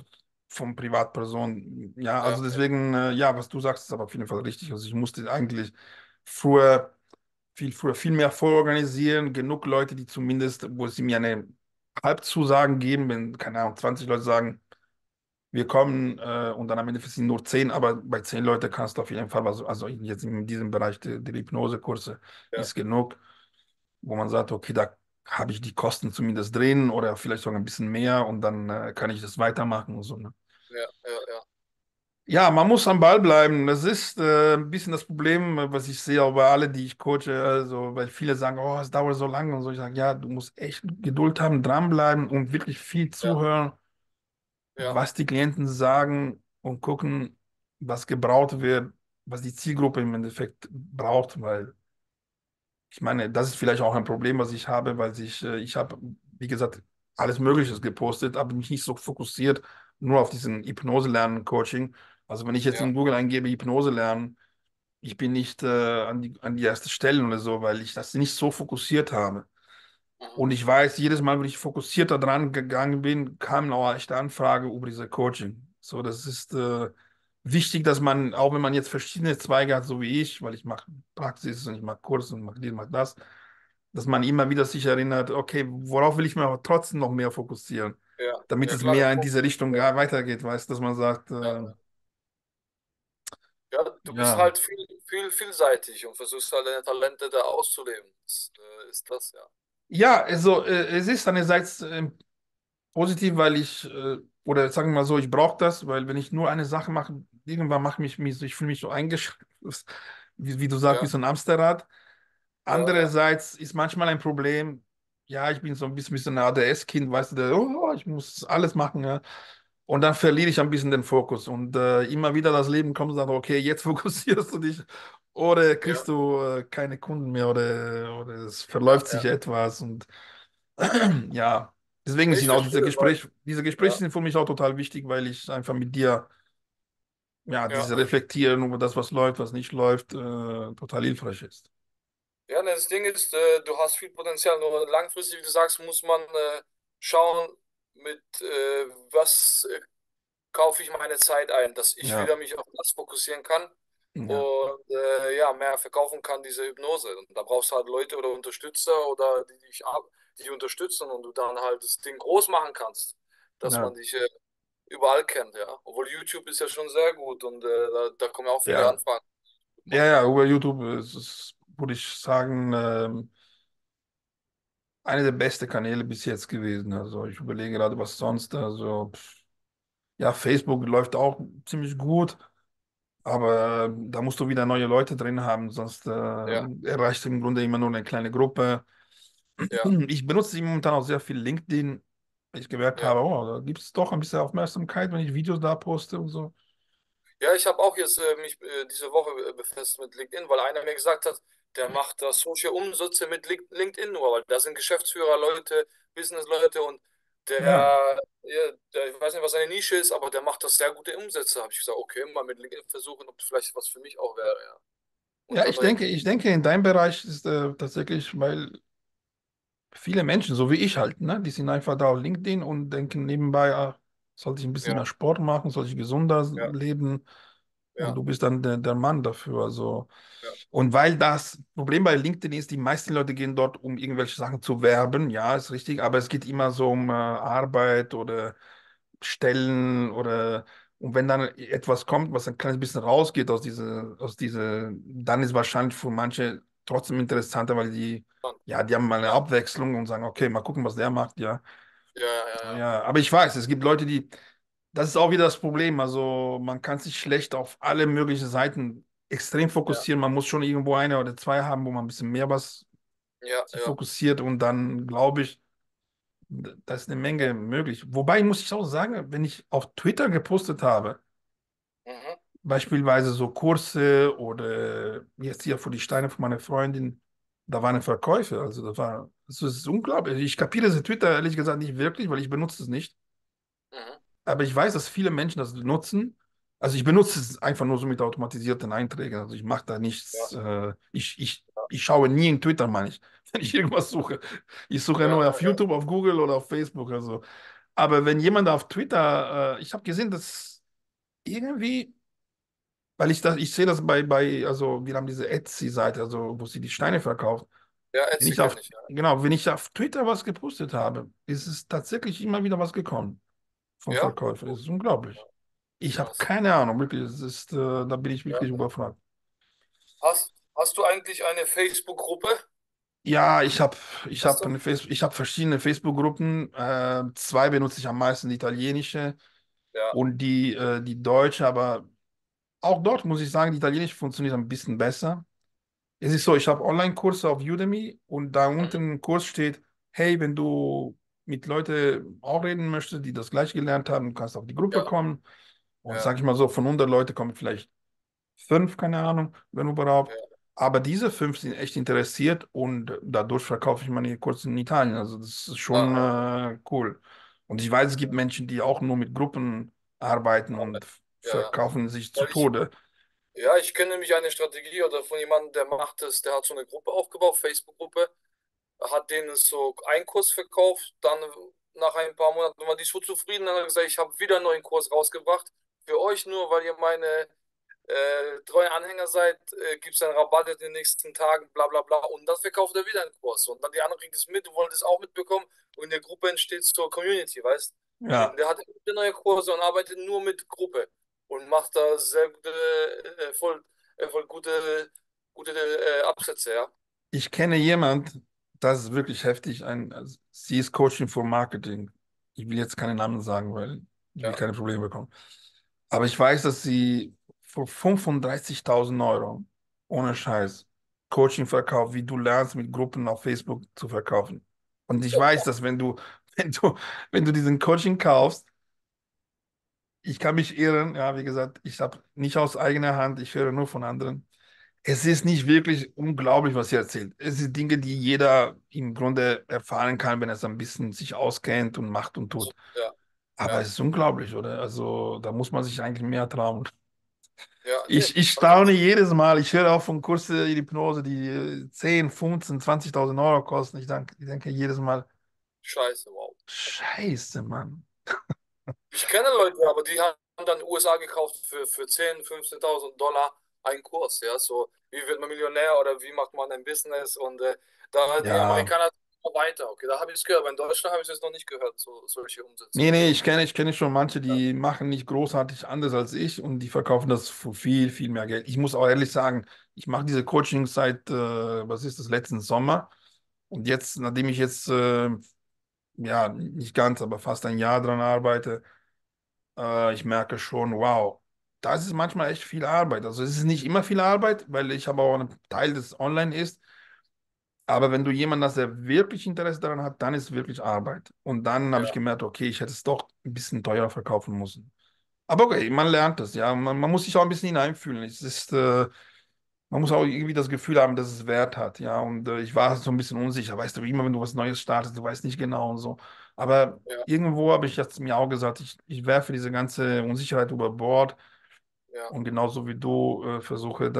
von Privatpersonen. Ja, also ja, ja, deswegen, ja, was du sagst, ist aber auf jeden Fall richtig. Also ich musste eigentlich früher, viel früher, viel mehr vororganisieren. Genug Leute, die zumindest, wo sie mir eine Halbzusagen geben, wenn, keine Ahnung, 20 Leute sagen, wir kommen und dann am Ende sind nur 10, aber bei 10 Leute kannst du auf jeden Fall, also jetzt in diesem Bereich der Hypnosekurse ja, ist genug, wo man sagt, okay, da habe ich die Kosten zumindest drin oder vielleicht sogar ein bisschen mehr und dann kann ich das weitermachen und so. Ne? ja, ja, ja, Ja, man muss am Ball bleiben. Das ist ein bisschen das Problem, was ich sehe auch bei allen, die ich coache. Also, weil viele sagen, oh, es dauert so lange und so. Ich sage, ja, du musst echt Geduld haben, dranbleiben und wirklich viel ja, zuhören, ja, was die Klienten sagen und gucken, was gebraucht wird, was die Zielgruppe im Endeffekt braucht, weil ich meine, das ist vielleicht auch ein Problem, was ich habe, weil ich habe, wie gesagt, alles Mögliche gepostet, aber mich nicht so fokussiert nur auf diesen Hypnose-Lernen-Coaching. Also wenn ich jetzt ja, in Google eingebe, Hypnose lernen, ich bin nicht an die erste Stelle oder so, weil ich das nicht so fokussiert habe. mhm, Und ich weiß, jedes Mal, wenn ich fokussierter dran gegangen bin, kam auch echt Anfrage über diese Coaching. So, das ist wichtig, dass man, auch wenn man jetzt verschiedene Zweige hat, so wie ich, weil ich mache Praxis und ich mache Kurs und mache dies, mache das, dass man immer wieder sich erinnert, okay, worauf will ich mir aber trotzdem noch mehr fokussieren, ja, damit ja, es klar, der mehr in diese Fokus, Richtung ja, weitergeht, weißt, dass man sagt, ja. Ja, du bist ja. halt vielseitig und versuchst halt deine Talente da auszuleben. Das, ist das, ja. Ja, also es ist einerseits positiv, weil oder sagen wir mal so, ich brauche das, weil wenn ich nur eine Sache mache, irgendwann mache ich mich so, ich fühle mich so eingeschränkt, wie du sagst, wie Ja, so ein Amsterrad. ja, ja, Andererseits ist manchmal ein Problem, ja, ich bin so ein bisschen ein ADS-Kind, weißt du, oh, ich muss alles machen, ja. Und dann verliere ich ein bisschen den Fokus. Und immer wieder das Leben kommt und sagt, okay, jetzt fokussierst du dich oder ja, kriegst du keine Kunden mehr oder es ja, verläuft sich ja, etwas. Und ja, deswegen nee, ich sind auch verstehe, weil, diese Gespräche ja, sind für mich auch total wichtig, weil ich einfach mit dir, ja, diese ja. Reflektieren über das, was läuft, was nicht läuft, total hilfreich ist. Ja, ne, das Ding ist, du hast viel Potenzial, nur langfristig, wie du sagst, muss man schauen, mit was kaufe ich meine Zeit ein, dass ich Ja, wieder mich auf das fokussieren kann ja, und ja, mehr verkaufen kann, diese Hypnose. Und da brauchst du halt Leute oder Unterstützer oder die dich unterstützen und du dann halt das Ding groß machen kannst, dass ja, man dich überall kennt, ja. Obwohl YouTube ist ja schon sehr gut und da kommen ja auch viele ja, Anfragen. ja, ja, über YouTube würde ich sagen, eine der besten Kanäle bis jetzt gewesen. Also ich überlege gerade, was sonst, also ja, Facebook läuft auch ziemlich gut. Aber da musst du wieder neue Leute drin haben, sonst Ja, erreichst du im Grunde immer nur eine kleine Gruppe. ja, Ich benutze momentan auch sehr viel LinkedIn, weil ich gemerkt ja. habe, oh, da gibt es doch ein bisschen Aufmerksamkeit, wenn ich Videos da poste und so. Ja, ich habe auch jetzt mich diese Woche befasst mit LinkedIn, weil einer mir gesagt hat, der macht das Social Umsätze mit LinkedIn nur, weil da sind Geschäftsführer, Leute, Business-Leute und Ja, ich weiß nicht, was seine Nische ist, aber der macht das sehr gute Umsätze. Habe ich gesagt, okay, mal mit LinkedIn versuchen, ob das vielleicht was für mich auch wäre, ja. Und ja, dann neue. ich denke, in deinem Bereich ist tatsächlich, weil viele Menschen, so wie ich halt, ne, die sind einfach da auf LinkedIn und denken nebenbei, ach, sollte ich ein bisschen Ja, mehr Sport machen, sollte ich gesunder ja, leben und ja, du bist dann der Mann dafür. Also. ja, Und weil das Problem bei LinkedIn ist, die meisten Leute gehen dort, um irgendwelche Sachen zu werben, ja, ist richtig, aber es geht immer so um Arbeit oder Stellen oder und wenn dann etwas kommt, was ein kleines bisschen rausgeht aus diese, dann ist wahrscheinlich für manche trotzdem interessanter, weil ja, die haben mal eine ja, Abwechslung und sagen, okay, mal gucken, was der macht, ja. ja, ja, ja, Ja, aber ich weiß, es gibt Leute, das ist auch wieder das Problem. Also man kann sich schlecht auf alle möglichen Seiten extrem ja, fokussieren. Man muss schon irgendwo eine oder zwei haben, wo man ein bisschen mehr was ja, sich ja, fokussiert und dann glaube ich, da ist eine ja, Menge möglich. Wobei muss ich auch sagen, wenn ich auf Twitter gepostet habe, mhm, beispielsweise so Kurse oder jetzt hier vor die Steine von meiner Freundin, da waren Verkäufe. Also das ist unglaublich. Ich kapiere diese Twitter ehrlich gesagt nicht wirklich, weil ich benutze es nicht. mhm, Aber ich weiß, dass viele Menschen das nutzen. Also ich benutze es einfach nur so mit automatisierten Einträgen. Also ich mache da nichts. ja, Ich schaue nie in Twitter, meine ich, wenn ich irgendwas suche. Ich suche ja ja, nur ja, auf ja, YouTube, auf Google oder auf Facebook. Also. Aber wenn jemand auf Twitter, ich habe gesehen, dass irgendwie, weil ich sehe das also wir haben diese Etsy-Seite, also wo sie die Steine verkauft. Ja, Wenn Etsy ich auf, kenne ich, ja. genau, wenn ich auf Twitter was gepostet habe, ist es tatsächlich immer wieder was gekommen von Ja? Verkäufern. Das Cool. ist unglaublich. Ich habe Krass. keine Ahnung, wirklich. Da bin ich wirklich Ja. überfragt. Hast du eigentlich eine Facebook-Gruppe? Ja, Hast du? Ich habe verschiedene Facebook-Gruppen. Zwei benutze ich am meisten, die italienische Ja. und die deutsche, aber auch dort muss ich sagen, die italienische funktioniert ein bisschen besser. Es ist so, ich habe Online-Kurse auf Udemy und da Mhm. unten im Kurs steht, hey, wenn du mit Leuten auch reden möchtest, die das gleiche gelernt haben, kannst du auf die Gruppe Ja. kommen. Und Ja. sag ich mal so, von 100 Leute kommen vielleicht fünf, keine Ahnung, wenn überhaupt. Ja. Aber diese fünf sind echt interessiert und dadurch verkaufe ich meine Kurse in Italien. Also das ist schon Aha. cool. Und ich weiß, es gibt Menschen, die auch nur mit Gruppen arbeiten Aber, und ja. verkaufen sich zu Weil ich, Tode. ja, ich kenne nämlich eine Strategie oder von jemandem, der macht das, der hat so eine Gruppe aufgebaut, Facebook-Gruppe, hat denen so einen Kurs verkauft, dann nach ein paar Monaten war die so zufrieden, dann hat er gesagt, ich habe wieder einen neuen Kurs rausgebracht. Für euch nur, weil ihr meine treue Anhänger seid, gibt es einen Rabatt in den nächsten Tagen, bla bla bla. Und dann verkauft er wieder einen Kurs. Und dann die anderen kriegen es mit, wollen das auch mitbekommen. Und in der Gruppe entsteht so Community, weißt du? Und Ja, der hat immer neue Kurse und arbeitet nur mit Gruppe. Und macht da sehr gute, voll gute Absätze, ja. ich kenne jemand, das ist wirklich heftig. Also, sie ist Coaching für Marketing. Ich will jetzt keinen Namen sagen, weil ich will Ja, keine Probleme bekommen. Aber ich weiß, dass sie für 35.000 Euro ohne Scheiß Coaching verkauft, wie du lernst, mit Gruppen auf Facebook zu verkaufen. Und ich weiß, dass wenn du, wenn du diesen Coaching kaufst, ich kann mich irren, ja, wie gesagt, ich habe nicht aus eigener Hand, ich höre nur von anderen. Es ist nicht wirklich unglaublich, was sie erzählt. Es sind Dinge, die jeder im Grunde erfahren kann, wenn er es ein bisschen sich auskennt und macht und tut. ja, Aber ja, es ist unglaublich, oder? Also da muss man sich eigentlich mehr trauen. ja, nee. Ich Also, staune jedes Mal. Ich höre auch von Kurse in Hypnose, die 10, 15, 20.000 Euro kosten. Ich denke jedes Mal, scheiße, wow. Scheiße, Mann. Ich kenne Leute, aber die haben dann in den USA gekauft für 10.000, 15.000 Dollar einen Kurs, ja, so wie wird man Millionär oder wie macht man ein Business und da die Ja, Amerikaner sind weiter, okay, da habe ich es gehört, aber in Deutschland habe ich es noch nicht gehört, so solche Umsätze. nee, ich kenne schon manche, die machen nicht großartig anders als ich und die verkaufen das für viel, viel mehr Geld. Ich muss auch ehrlich sagen, ich mache diese Coachings seit, was ist das, letzten Sommer. Und jetzt, nachdem ich jetzt, ja, nicht ganz, aber fast ein Jahr dran arbeite, ich merke schon, wow, das ist manchmal echt viel Arbeit. Also es ist nicht immer viel Arbeit, weil ich habe auch einen Teil, das online ist. Aber wenn du jemanden hast, der wirklich Interesse daran hat, dann ist es wirklich Arbeit. Und dann habe ich Ja, gemerkt, okay, ich hätte es doch ein bisschen teurer verkaufen müssen. Aber okay, man lernt es, ja. Man muss sich auch ein bisschen hineinfühlen. Man muss auch irgendwie das Gefühl haben, dass es Wert hat, ja. Und ich war so ein bisschen unsicher, weißt du, wie immer, wenn du was Neues startest, du weißt nicht genau und so. Aber ja, irgendwo habe ich jetzt mir auch gesagt, ich werfe diese ganze Unsicherheit über Bord ja. und genauso wie du versuche,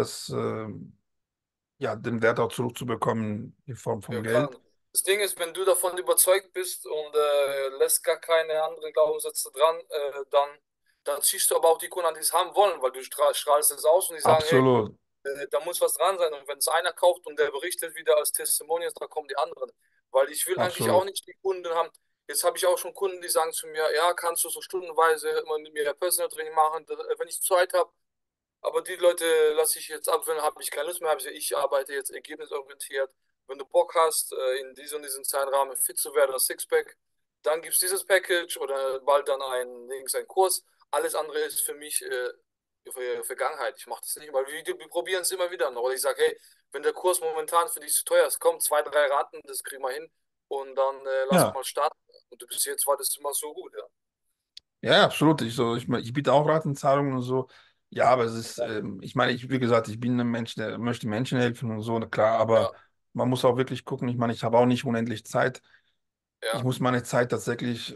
ja, den Wert auch zurückzubekommen in Form Ja, von klar. Geld. Das Ding ist, wenn du davon überzeugt bist und lässt gar keine anderen Glaubenssätze dran, dann ziehst du aber auch die Kunden an, die es haben wollen, weil du strahlst es aus und die sagen, hey, Absolut, da muss was dran sein. Und wenn es einer kauft und der berichtet wieder als Testimonials, dann kommen die anderen. Weil ich will eigentlich auch absolut. nicht die Kunden haben. Jetzt habe ich auch schon Kunden, die sagen zu mir, ja, kannst du so stundenweise immer mit mir Personal Training machen, wenn ich Zeit habe. Aber die Leute lasse ich jetzt ab, wenn habe ich keine Lust mehr, habe ich arbeite jetzt ergebnisorientiert. Wenn du Bock hast, in diesem und diesem Zeitrahmen fit zu werden, das Sixpack, dann gibt es dieses Package oder bald dann ein Kurs. Alles andere ist für mich für Vergangenheit. Ich mache das nicht, weil wir probieren es immer wieder noch. Oder ich sage, hey, wenn der Kurs momentan für dich zu teuer ist, komm, zwei, drei Raten, das kriegen wir hin und dann lass Ja, mal starten. Und bis jetzt war das immer so gut, ja. ja, absolut. Ich biete auch Ratenzahlungen und so. Ja, aber ich meine, wie gesagt, ich bin ein Mensch, der möchte Menschen helfen und so, na klar, aber Ja, man muss auch wirklich gucken. Ich meine, ich habe auch nicht unendlich Zeit. Ich ja, muss meine Zeit tatsächlich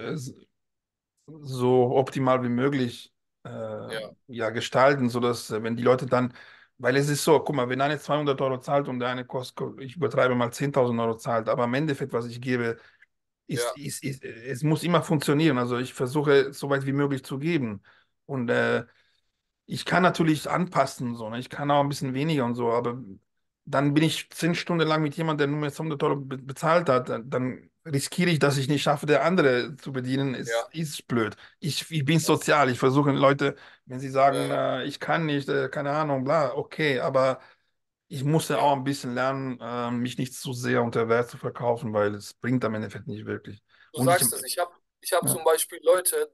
so optimal wie möglich ja, ja, gestalten, sodass, wenn die Leute dann, weil es ist so, guck mal, wenn einer 200 Euro zahlt und der eine kostet, ich übertreibe mal 10.000 Euro zahlt, aber im Endeffekt, was ich gebe, ja, Es muss immer funktionieren. Also ich versuche, so weit wie möglich zu geben. Und ich kann natürlich anpassen, so, ne? Ich kann auch ein bisschen weniger und so, aber dann bin ich 10 Stunden lang mit jemandem, der nur mir 200 € bezahlt hat. Dann riskiere ich, dass ich nicht schaffe, der andere zu bedienen. ja, Ist blöd. Ich bin sozial. Ich versuche Leute, wenn sie sagen, ja, ich kann nicht, keine Ahnung, bla, okay, aber ich musste auch ja. ein bisschen lernen, mich nicht zu sehr unter Wert zu verkaufen, weil es bringt am Endeffekt nicht wirklich. Du Und sagst es. Ich hab ja, zum Beispiel Leute,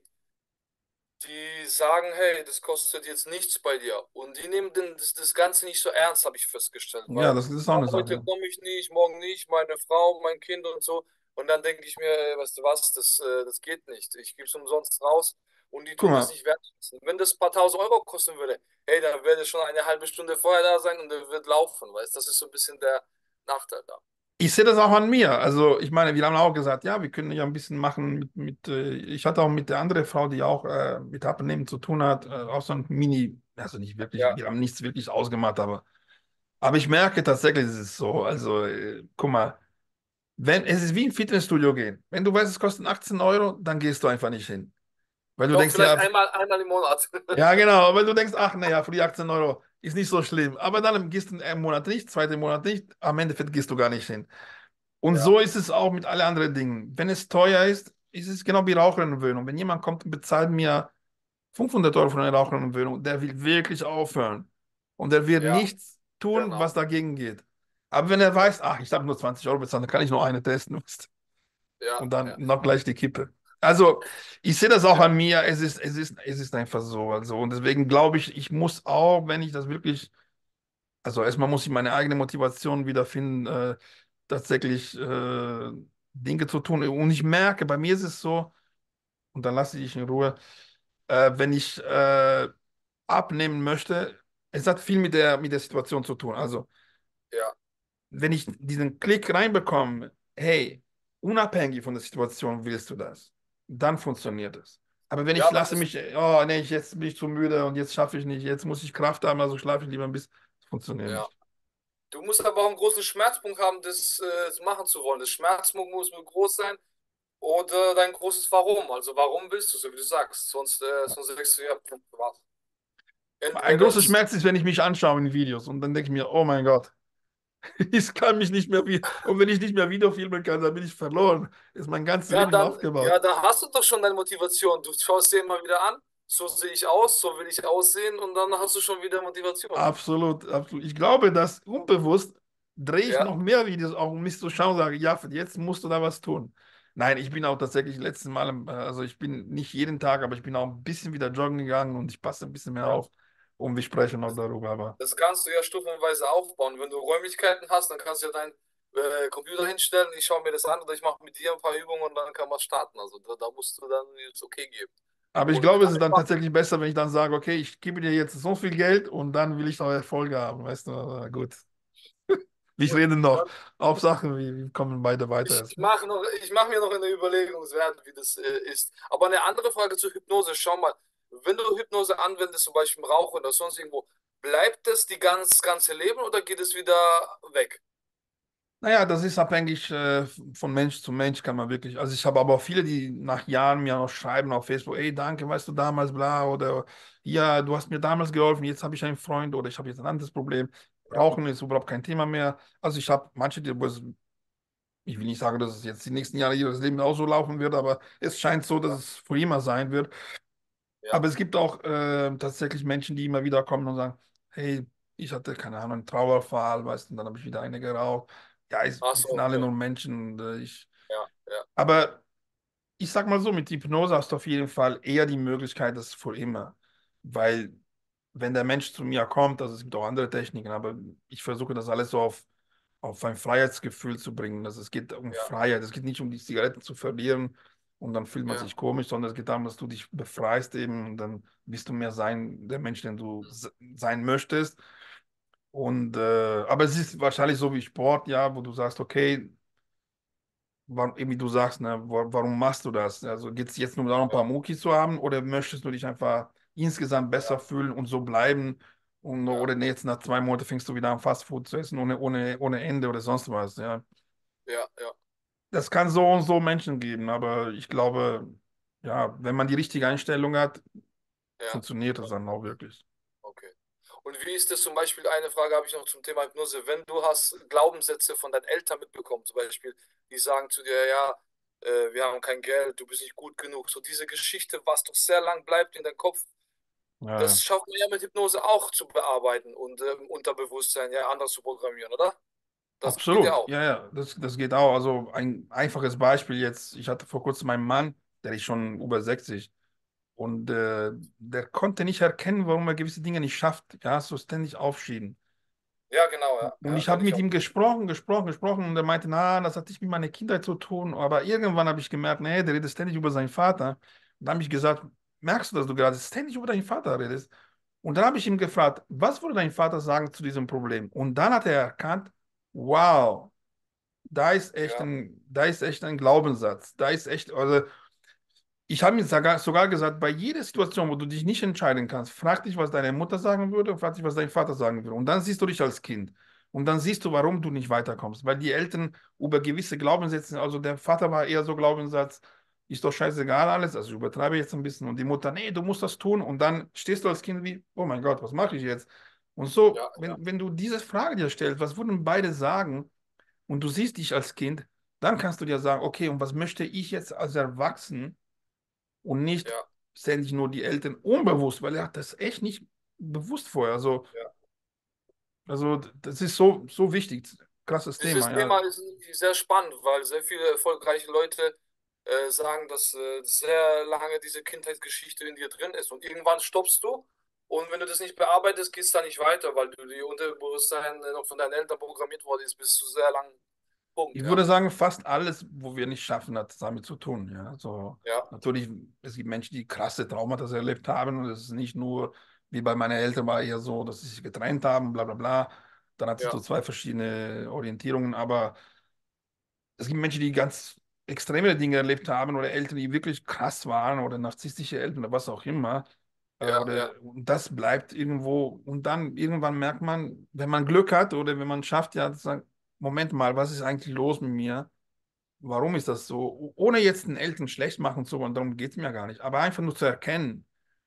die sagen, hey, das kostet jetzt nichts bei dir. Und die nehmen das Ganze nicht so ernst, habe ich festgestellt. ja, Weil das ist auch eine heute Sache. komme ich nicht, morgen nicht, meine Frau, mein Kind und so. Und dann denke ich mir, ey, weißt du was, das geht nicht. Ich gebe es umsonst raus und die Guck tun das mal. nicht wertschätzen. Wenn das ein paar tausend Euro kosten würde, hey, dann würde schon eine halbe Stunde vorher da sein und er wird laufen, weißt du? Das ist so ein bisschen der Nachteil da. Ich sehe das auch an mir. Also, ich meine, wir haben auch gesagt, ja, wir können ja ein bisschen machen ich hatte auch mit der anderen Frau, die auch mit Abnehmen zu tun hat, auch so ein Mini, also nicht wirklich, Ja, wir haben nichts wirklich ausgemacht, aber ich merke tatsächlich, es ist so. Also, guck mal, es ist wie im Fitnessstudio gehen. Wenn du weißt, es kostet 18 €, dann gehst du einfach nicht hin. Weil du doch denkst, vielleicht ja, einmal im Monat. ja, genau, weil du denkst, ach, naja, für die 18 € ist nicht so schlimm. Aber dann gehst du einen Monat nicht, zweiten Monat nicht, am Endeffekt gehst du gar nicht hin. Und Ja, so ist es auch mit allen anderen Dingen. Wenn es teuer ist, ist es genau wie Raucherentwöhnung. Wenn jemand kommt und bezahlt mir 500 € für eine Raucherentwöhnung, der will wirklich aufhören. Und der wird ja, nichts tun, was genau. dagegen geht. Aber wenn er Ja, weiß, ach, ich habe nur 20 € bezahlt, dann kann ich nur eine testen. ja, Und dann ja, noch gleich die Kippe. Also, ich sehe das auch ja, an mir. Es ist einfach so. Also, und deswegen glaube ich, ich muss auch, wenn ich das wirklich, also erstmal muss ich meine eigene Motivation wiederfinden, tatsächlich Dinge zu tun. Und ich merke, bei mir ist es so, und dann lasse ich dich in Ruhe, wenn ich abnehmen möchte, es hat viel mit der Situation zu tun. Also, ja. wenn ich diesen Klick reinbekomme, hey, unabhängig von der Situation willst du das, dann funktioniert es. Aber wenn Ja, ich aber lasse mich, oh nee, jetzt bin ich zu müde und jetzt schaffe ich nicht, jetzt muss ich Kraft haben, also schlafe ich lieber ein bisschen, das funktioniert ja. nicht. Du musst aber auch einen großen Schmerzpunkt haben, das machen zu wollen. Das Schmerzpunkt muss groß sein oder dein großes Warum. Also warum willst du, so wie du sagst. Sonst sagst du ja, was. Ein Entweder großer das, Schmerz ist, wenn ich mich anschaue in Videos und dann denke ich mir, oh mein Gott, ich kann mich nicht mehr, und wenn ich nicht mehr Video filmen kann, dann bin ich verloren. Ist mein ganzes ja, Leben dann, aufgebaut. ja, da hast du doch schon deine Motivation. Du schaust dir immer wieder an, so sehe ich aus, so will ich aussehen und dann hast du schon wieder Motivation. Absolut, absolut. Ich glaube, dass unbewusst drehe ich Ja, noch mehr Videos auf, um mich zu schauen und sage, ja, jetzt musst du da was tun. Nein, ich bin auch tatsächlich letzten Mal, also ich bin nicht jeden Tag, aber ich bin auch ein bisschen wieder joggen gegangen und ich passe ein bisschen mehr ja. auf und wir sprechen noch darüber. Aber, Das kannst du ja stufenweise aufbauen. Wenn du Räumlichkeiten hast, dann kannst du ja deinen Computer hinstellen, ich schaue mir das an oder ich mache mit dir ein paar Übungen und dann kann man starten. Also da musst du dann jetzt okay geben. aber ich Und glaube, mit es ist dann einfach, tatsächlich besser, wenn ich dann sage, okay, ich gebe dir jetzt so viel Geld und dann will ich noch Erfolge haben, weißt du, aber gut. Wir gut, reden noch dann auf Sachen, wir kommen beide weiter. ich mach mir noch eine Überlegungswert, wie das ist. Aber eine andere Frage zur Hypnose. Schau mal, wenn du Hypnose anwendest, zum Beispiel im Rauchen oder sonst irgendwo, bleibt das ganze Leben oder geht es wieder weg? Naja, das ist abhängig von Mensch zu Mensch, kann man wirklich. Also ich habe aber auch viele, die nach Jahren mir noch schreiben auf Facebook, ey, danke, weißt du, damals, bla, oder ja, du hast mir damals geholfen, jetzt habe ich einen Freund oder ich habe jetzt ein anderes Problem. Ja, Rauchen ist überhaupt kein Thema mehr. Also ich habe manche, ich will nicht sagen, dass es jetzt die nächsten Jahre ihres Lebens auch so laufen wird, aber es scheint so, dass ja, es für immer sein wird. ja. Aber es gibt auch tatsächlich Menschen, die immer wieder kommen und sagen, hey, ich hatte, keine Ahnung, einen Trauerfall, weißt du, und dann habe ich wieder eine geraucht. Ja, Ach wir so, sind alle okay. nur Menschen. Und, Ja, ja, aber ich sag mal so, mit Hypnose hast du auf jeden Fall eher die Möglichkeit, das für immer. Weil, wenn der Mensch zu mir kommt, also es gibt auch andere Techniken, aber ich versuche das alles so auf ein Freiheitsgefühl zu bringen. Also es geht um ja, Freiheit. Es geht nicht um die Zigaretten zu verlieren und dann fühlt man ja. sich komisch, sondern es geht darum, dass du dich befreist eben und dann bist du mehr der Mensch, den du sein möchtest. Und aber es ist wahrscheinlich so wie Sport, ja, wo du sagst, okay, wie du sagst, ne, warum machst du das? Also geht es jetzt nur darum, ein paar Ja, Muckis zu haben oder möchtest du dich einfach insgesamt besser ja, fühlen und so bleiben? Und, ja, oder nee, jetzt nach 2 Monaten fängst du wieder an, Fastfood zu essen ohne Ende oder sonst was, ja. ja, ja. Das kann so und so Menschen geben, aber ich glaube, ja, wenn man die richtige Einstellung hat, Ja. funktioniert das dann auch wirklich. Okay. Und wie ist das zum Beispiel, eine Frage habe ich noch zum Thema Hypnose, wenn du hast Glaubenssätze von deinen Eltern mitbekommen, zum Beispiel, die sagen zu dir, ja, wir haben kein Geld, du bist nicht gut genug, so diese Geschichte, was doch sehr lang bleibt in deinem Kopf, Ja, das ja. schafft man ja mit Hypnose auch zu bearbeiten und Unterbewusstsein ja anders zu programmieren, oder? Das geht ja Absolut. auch. Ja, ja, das geht auch. Also ein einfaches Beispiel jetzt, ich hatte vor kurzem meinen Mann, der ist schon über 60 und der konnte nicht erkennen, warum er gewisse Dinge nicht schafft. Ja, so ständig aufschieben. Ja, genau, ja, Und ja, ich habe kenne ich mit auch. ihm gesprochen und er meinte, na, das hat nicht mit meiner Kindheit zu tun. Aber irgendwann habe ich gemerkt, nee, der redet ständig über seinen Vater. Und dann habe ich gesagt, merkst du, dass du gerade ständig über deinen Vater redest? Und dann habe ich ihn gefragt, was würde dein Vater sagen zu diesem Problem? Und dann hat er erkannt, wow, Ja, da ist echt ein Glaubenssatz. Da ist echt, also ich habe mir sogar gesagt, bei jeder Situation, wo du dich nicht entscheiden kannst, frag dich, was deine Mutter sagen würde und frag dich, was dein Vater sagen würde. Und dann siehst du dich als Kind. Und dann siehst du, warum du nicht weiterkommst. Weil die Eltern über gewisse Glaubenssätze, also der Vater war eher so Glaubenssatz, ist doch scheißegal alles, also ich übertreibe jetzt ein bisschen. Und die Mutter, nee, du musst das tun. Und dann stehst du als Kind wie, oh mein Gott, was mache ich jetzt? Und so, ja, ja, wenn du diese Frage dir stellst, was würden beide sagen? Und du siehst dich als Kind, dann kannst du dir sagen, okay, und was möchte ich jetzt als Erwachsener? Und nicht ja, ständig nur die Eltern unbewusst, weil er hat das echt nicht bewusst vorher. ja. Also das ist so, so wichtig. Krasses Dieses Thema, ja. Thema ist sehr spannend, weil sehr viele erfolgreiche Leute sagen, dass sehr lange diese Kindheitsgeschichte in dir drin ist. Und irgendwann stoppst du. Und wenn du das nicht bearbeitest, geht es da nicht weiter, weil du die Unterbewusstsein noch von deinen Eltern programmiert worden ist bis zu sehr langen Punkt. Ich Ja, würde sagen, fast alles, wo wir nicht schaffen, hat damit zu tun. Ja, so ja, natürlich, es gibt Menschen, die krasse Traumata erlebt haben und es ist nicht nur wie bei meinen Eltern war eher so, dass sie sich getrennt haben, bla bla bla. Dann hattest du ja, zwei verschiedene Orientierungen, aber es gibt Menschen, die ganz extreme Dinge erlebt haben oder Eltern, die wirklich krass waren oder narzisstische Eltern oder was auch immer. ja, ja, Und das bleibt irgendwo. Und dann irgendwann merkt man, wenn man Glück hat oder wenn man schafft, ja, zu sagen, Moment mal, was ist eigentlich los mit mir? Warum ist das so? Ohne jetzt den Eltern schlecht machen zu wollen, darum geht es mir gar nicht. Aber einfach nur zu erkennen.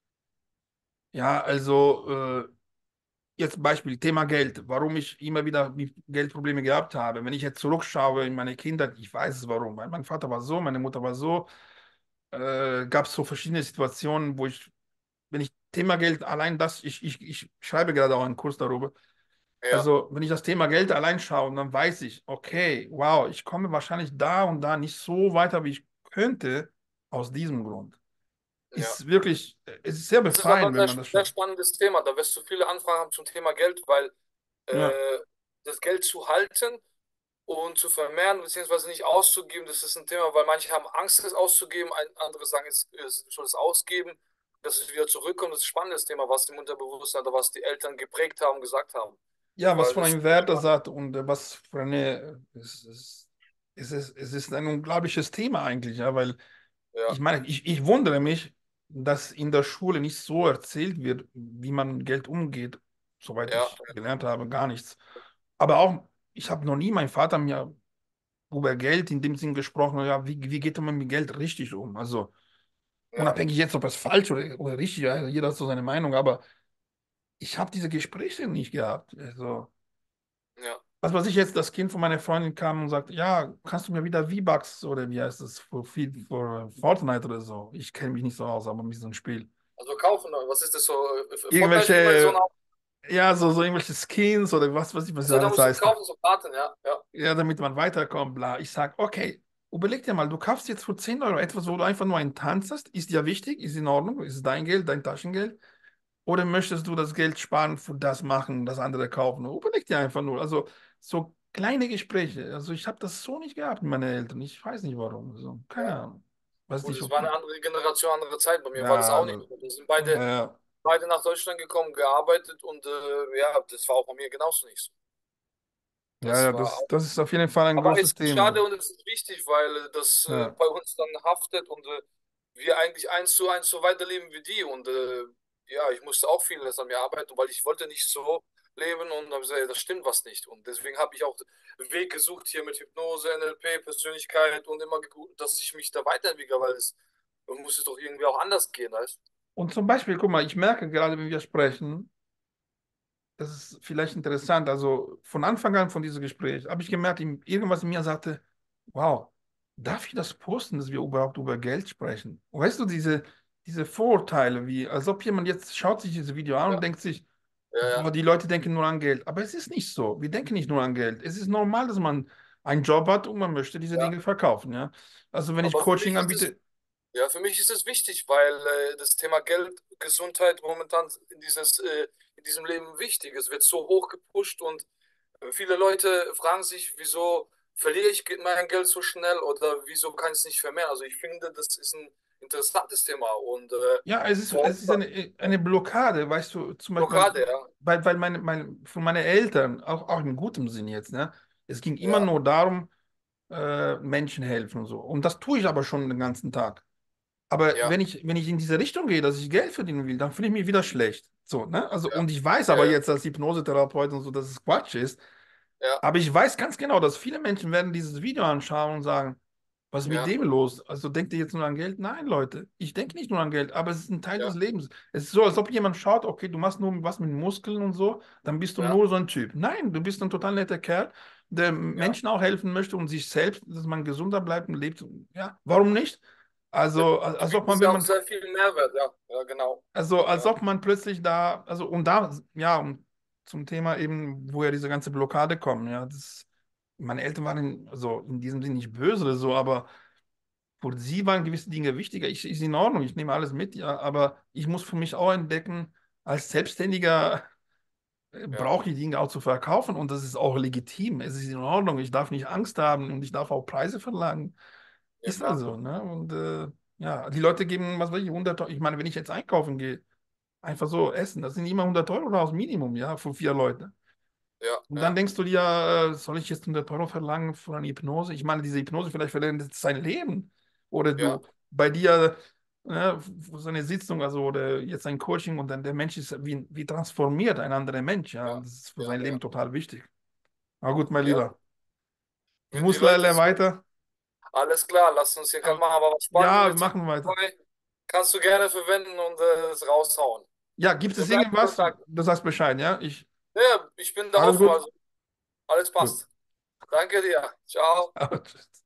Ja, also jetzt Beispiel, Thema Geld. Warum ich immer wieder Geldprobleme gehabt habe. Wenn ich jetzt zurückschaue in meine Kindheit, ich weiß es warum. Weil mein Vater war so, meine Mutter war so. Gab es so verschiedene Situationen, wo ich, wenn ich Thema Geld allein das, ich schreibe gerade auch einen Kurs darüber. ja, Also, wenn ich das Thema Geld allein schaue, dann weiß ich, okay, wow, ich komme wahrscheinlich da und da nicht so weiter, wie ich könnte, aus diesem Grund. ja. Ist wirklich, es ist sehr Das ist aber befreiend, ein wenn man das sehr schafft. spannendes Thema. Da wirst du viele Anfragen haben zum Thema Geld, weil Ja, äh, das Geld zu halten und zu vermehren, beziehungsweise nicht auszugeben, das ist ein Thema, weil manche haben Angst, es auszugeben, andere sagen, es soll es ausgeben, dass es wieder zurückkommt. Das ist ein spannendes Thema, was im Unterbewusstsein oder was die Eltern geprägt haben, gesagt haben. ja, was Weil von das, einem Wert das hat und was für eine, es ist ein unglaubliches Thema eigentlich, ja, weil ja, ich meine, ich wundere mich, dass in der Schule nicht so erzählt wird, wie man mit Geld umgeht, soweit ja, ich gelernt habe, gar nichts. Aber auch, ich habe noch nie mein Vater mir über Geld in dem Sinn gesprochen, ja, wie geht man mit Geld richtig um? Also ja, unabhängig jetzt, ob es falsch oder richtig, ja, jeder hat so seine Meinung, aber ich habe diese Gespräche nicht gehabt. Also, ja. was weiß ich jetzt, das Kind von meiner Freundin kam und sagt, ja, kannst du mir wieder V-Bucks oder wie heißt das, für Fortnite oder so? Ich kenne mich nicht so aus, aber mit so einem Spiel. Also kaufen, was ist das so? Fortnite spielt man ja so Irgendwelche, ja, so irgendwelche Skins oder was weiß ich, was das also da alles musst du heißt. kaufen, so Karten, ja, ja, Ja, damit man weiterkommt, bla. Ich sag, okay, überleg dir mal, du kaufst jetzt für 10 Euro etwas, wo du einfach nur einen Tanz hast. Ist dir wichtig? Ist in Ordnung? Ist es dein Geld, dein Taschengeld? Oder möchtest du das Geld sparen für das machen, das andere kaufen? Überleg dir einfach nur. Also so kleine Gespräche. Also ich habe das so nicht gehabt mit meinen Eltern. Ich weiß nicht warum. Also, keine ja. Ahnung. Weiß Gut, nicht, es ob war eine die. andere Generation, andere Zeit. Bei mir war das Ja, auch nicht so. Wir sind beide, ja, beide nach Deutschland gekommen, gearbeitet und ja, das war auch bei mir genauso nicht so. ja, Das ja, war das ist auf jeden Fall ein Aber großes es ist schade Thema. und es ist wichtig, weil das Ja. bei uns dann haftet und wir eigentlich eins zu eins so weiterleben wie die. Und ja, ich musste auch vieles an mir arbeiten, weil ich wollte nicht so. leben und habe gesagt, ey, das stimmt was nicht. Und deswegen habe ich auch einen Weg gesucht hier mit Hypnose, NLP, Persönlichkeit und immer geguckt, dass ich mich da weiterentwickle, weil es muss es doch irgendwie auch anders gehen, weißt Und zum Beispiel, guck mal, ich merke gerade, wenn wir sprechen, das ist vielleicht interessant. Also von Anfang an von diesem Gespräch habe ich gemerkt, irgendwas in mir sagte, wow, darf ich das posten, dass wir überhaupt über Geld sprechen? Weißt du, diese Vorurteile, wie, als ob jemand jetzt schaut sich dieses Video an und Ja, denkt sich, ja, boah, ja, die Leute denken nur an Geld. Aber es ist nicht so. Wir denken nicht nur an Geld. Es ist normal, dass man einen Job hat und man möchte diese ja. Dinge verkaufen, ja. Also wenn ich Aber für Coaching mich ist es, anbiete, ja, für mich ist es wichtig, weil das Thema Geld, Gesundheit momentan in diesem Leben wichtig ist. Es wird so hoch gepusht und viele Leute fragen sich, wieso verliere ich mein Geld so schnell oder wieso kann ich es nicht vermehren? Also ich finde, das ist ein interessantes Thema und ja, vor es ist eine Blockade, weißt du, zum Beispiel, Blockade, ja, weil von meinen Eltern, auch in gutem Sinn jetzt, ne, es ging immer ja, nur darum, Menschen helfen und so. Und das tue ich aber schon den ganzen Tag. Aber ja, wenn ich in diese Richtung gehe, dass ich Geld verdienen will, dann fühle ich mich wieder schlecht. So, ne? Also, ja, und ich weiß aber ja, jetzt als Hypnosetherapeut und so, dass es Quatsch ist. ja, Aber ich weiß ganz genau, dass viele Menschen werden dieses Video anschauen und sagen, was ist mit ja, dem los? Also denkt ihr jetzt nur an Geld? Nein, Leute, ich denke nicht nur an Geld, aber es ist ein Teil des ja, Lebens. Es ist so, als ob jemand schaut, okay, du machst nur was mit Muskeln und so, dann bist du ja, nur so ein Typ. Nein, du bist ein total netter Kerl, der ja. Menschen auch helfen möchte und sich selbst, dass man gesunder bleibt und lebt. Ja, warum nicht? Ja, Also, du als ob man, bietest wenn ja auch man sehr viel Mehrwert, ja, ja, genau. also als Ja, ob man plötzlich da, also und da, ja, und zum Thema eben, woher diese ganze Blockade kommt, ja, meine Eltern waren also in diesem Sinne nicht böse oder so, aber für sie waren gewisse Dinge wichtiger. Ich ist in Ordnung, ich nehme alles mit, ja, aber ich muss für mich auch entdecken, als Selbstständiger ja, brauche ich Dinge auch zu verkaufen und das ist auch legitim. Es ist in Ordnung, ich darf nicht Angst haben und ich darf auch Preise verlangen. ja, Ist klar. also, ne? Und ja, die Leute geben, was weiß ich, 100 Euro. Ich meine, wenn ich jetzt einkaufen gehe, einfach so essen. Das sind immer 100 € raus, Minimum, ja, für 4 Leute. Ja, Und dann ja, denkst du dir, soll ich jetzt 100 € verlangen für eine Hypnose? Ich meine, diese Hypnose vielleicht verändert sein Leben. Oder ja, du bei dir so eine Sitzung, also oder jetzt ein Coaching und dann der Mensch ist wie transformiert ein anderer Mensch, ja. Und ja, das ist für ja, sein ja, Leben total wichtig. Aber gut, mein ja. Lieber, ich Wenn die muss Leute leider so, weiter. alles klar, lass uns hier gerade Aber, machen, aber was ja, spannende wir Themen machen weiter. dabei, kannst du gerne verwenden und es raushauen. Ja, gibt Wir es bleiben in irgendwas? Kontakt. Du sagst Bescheid, ja? Ja, ich bin da Alles offen, gut? also alles Gut. passt. Danke dir. Ciao. Ciao, tschüss.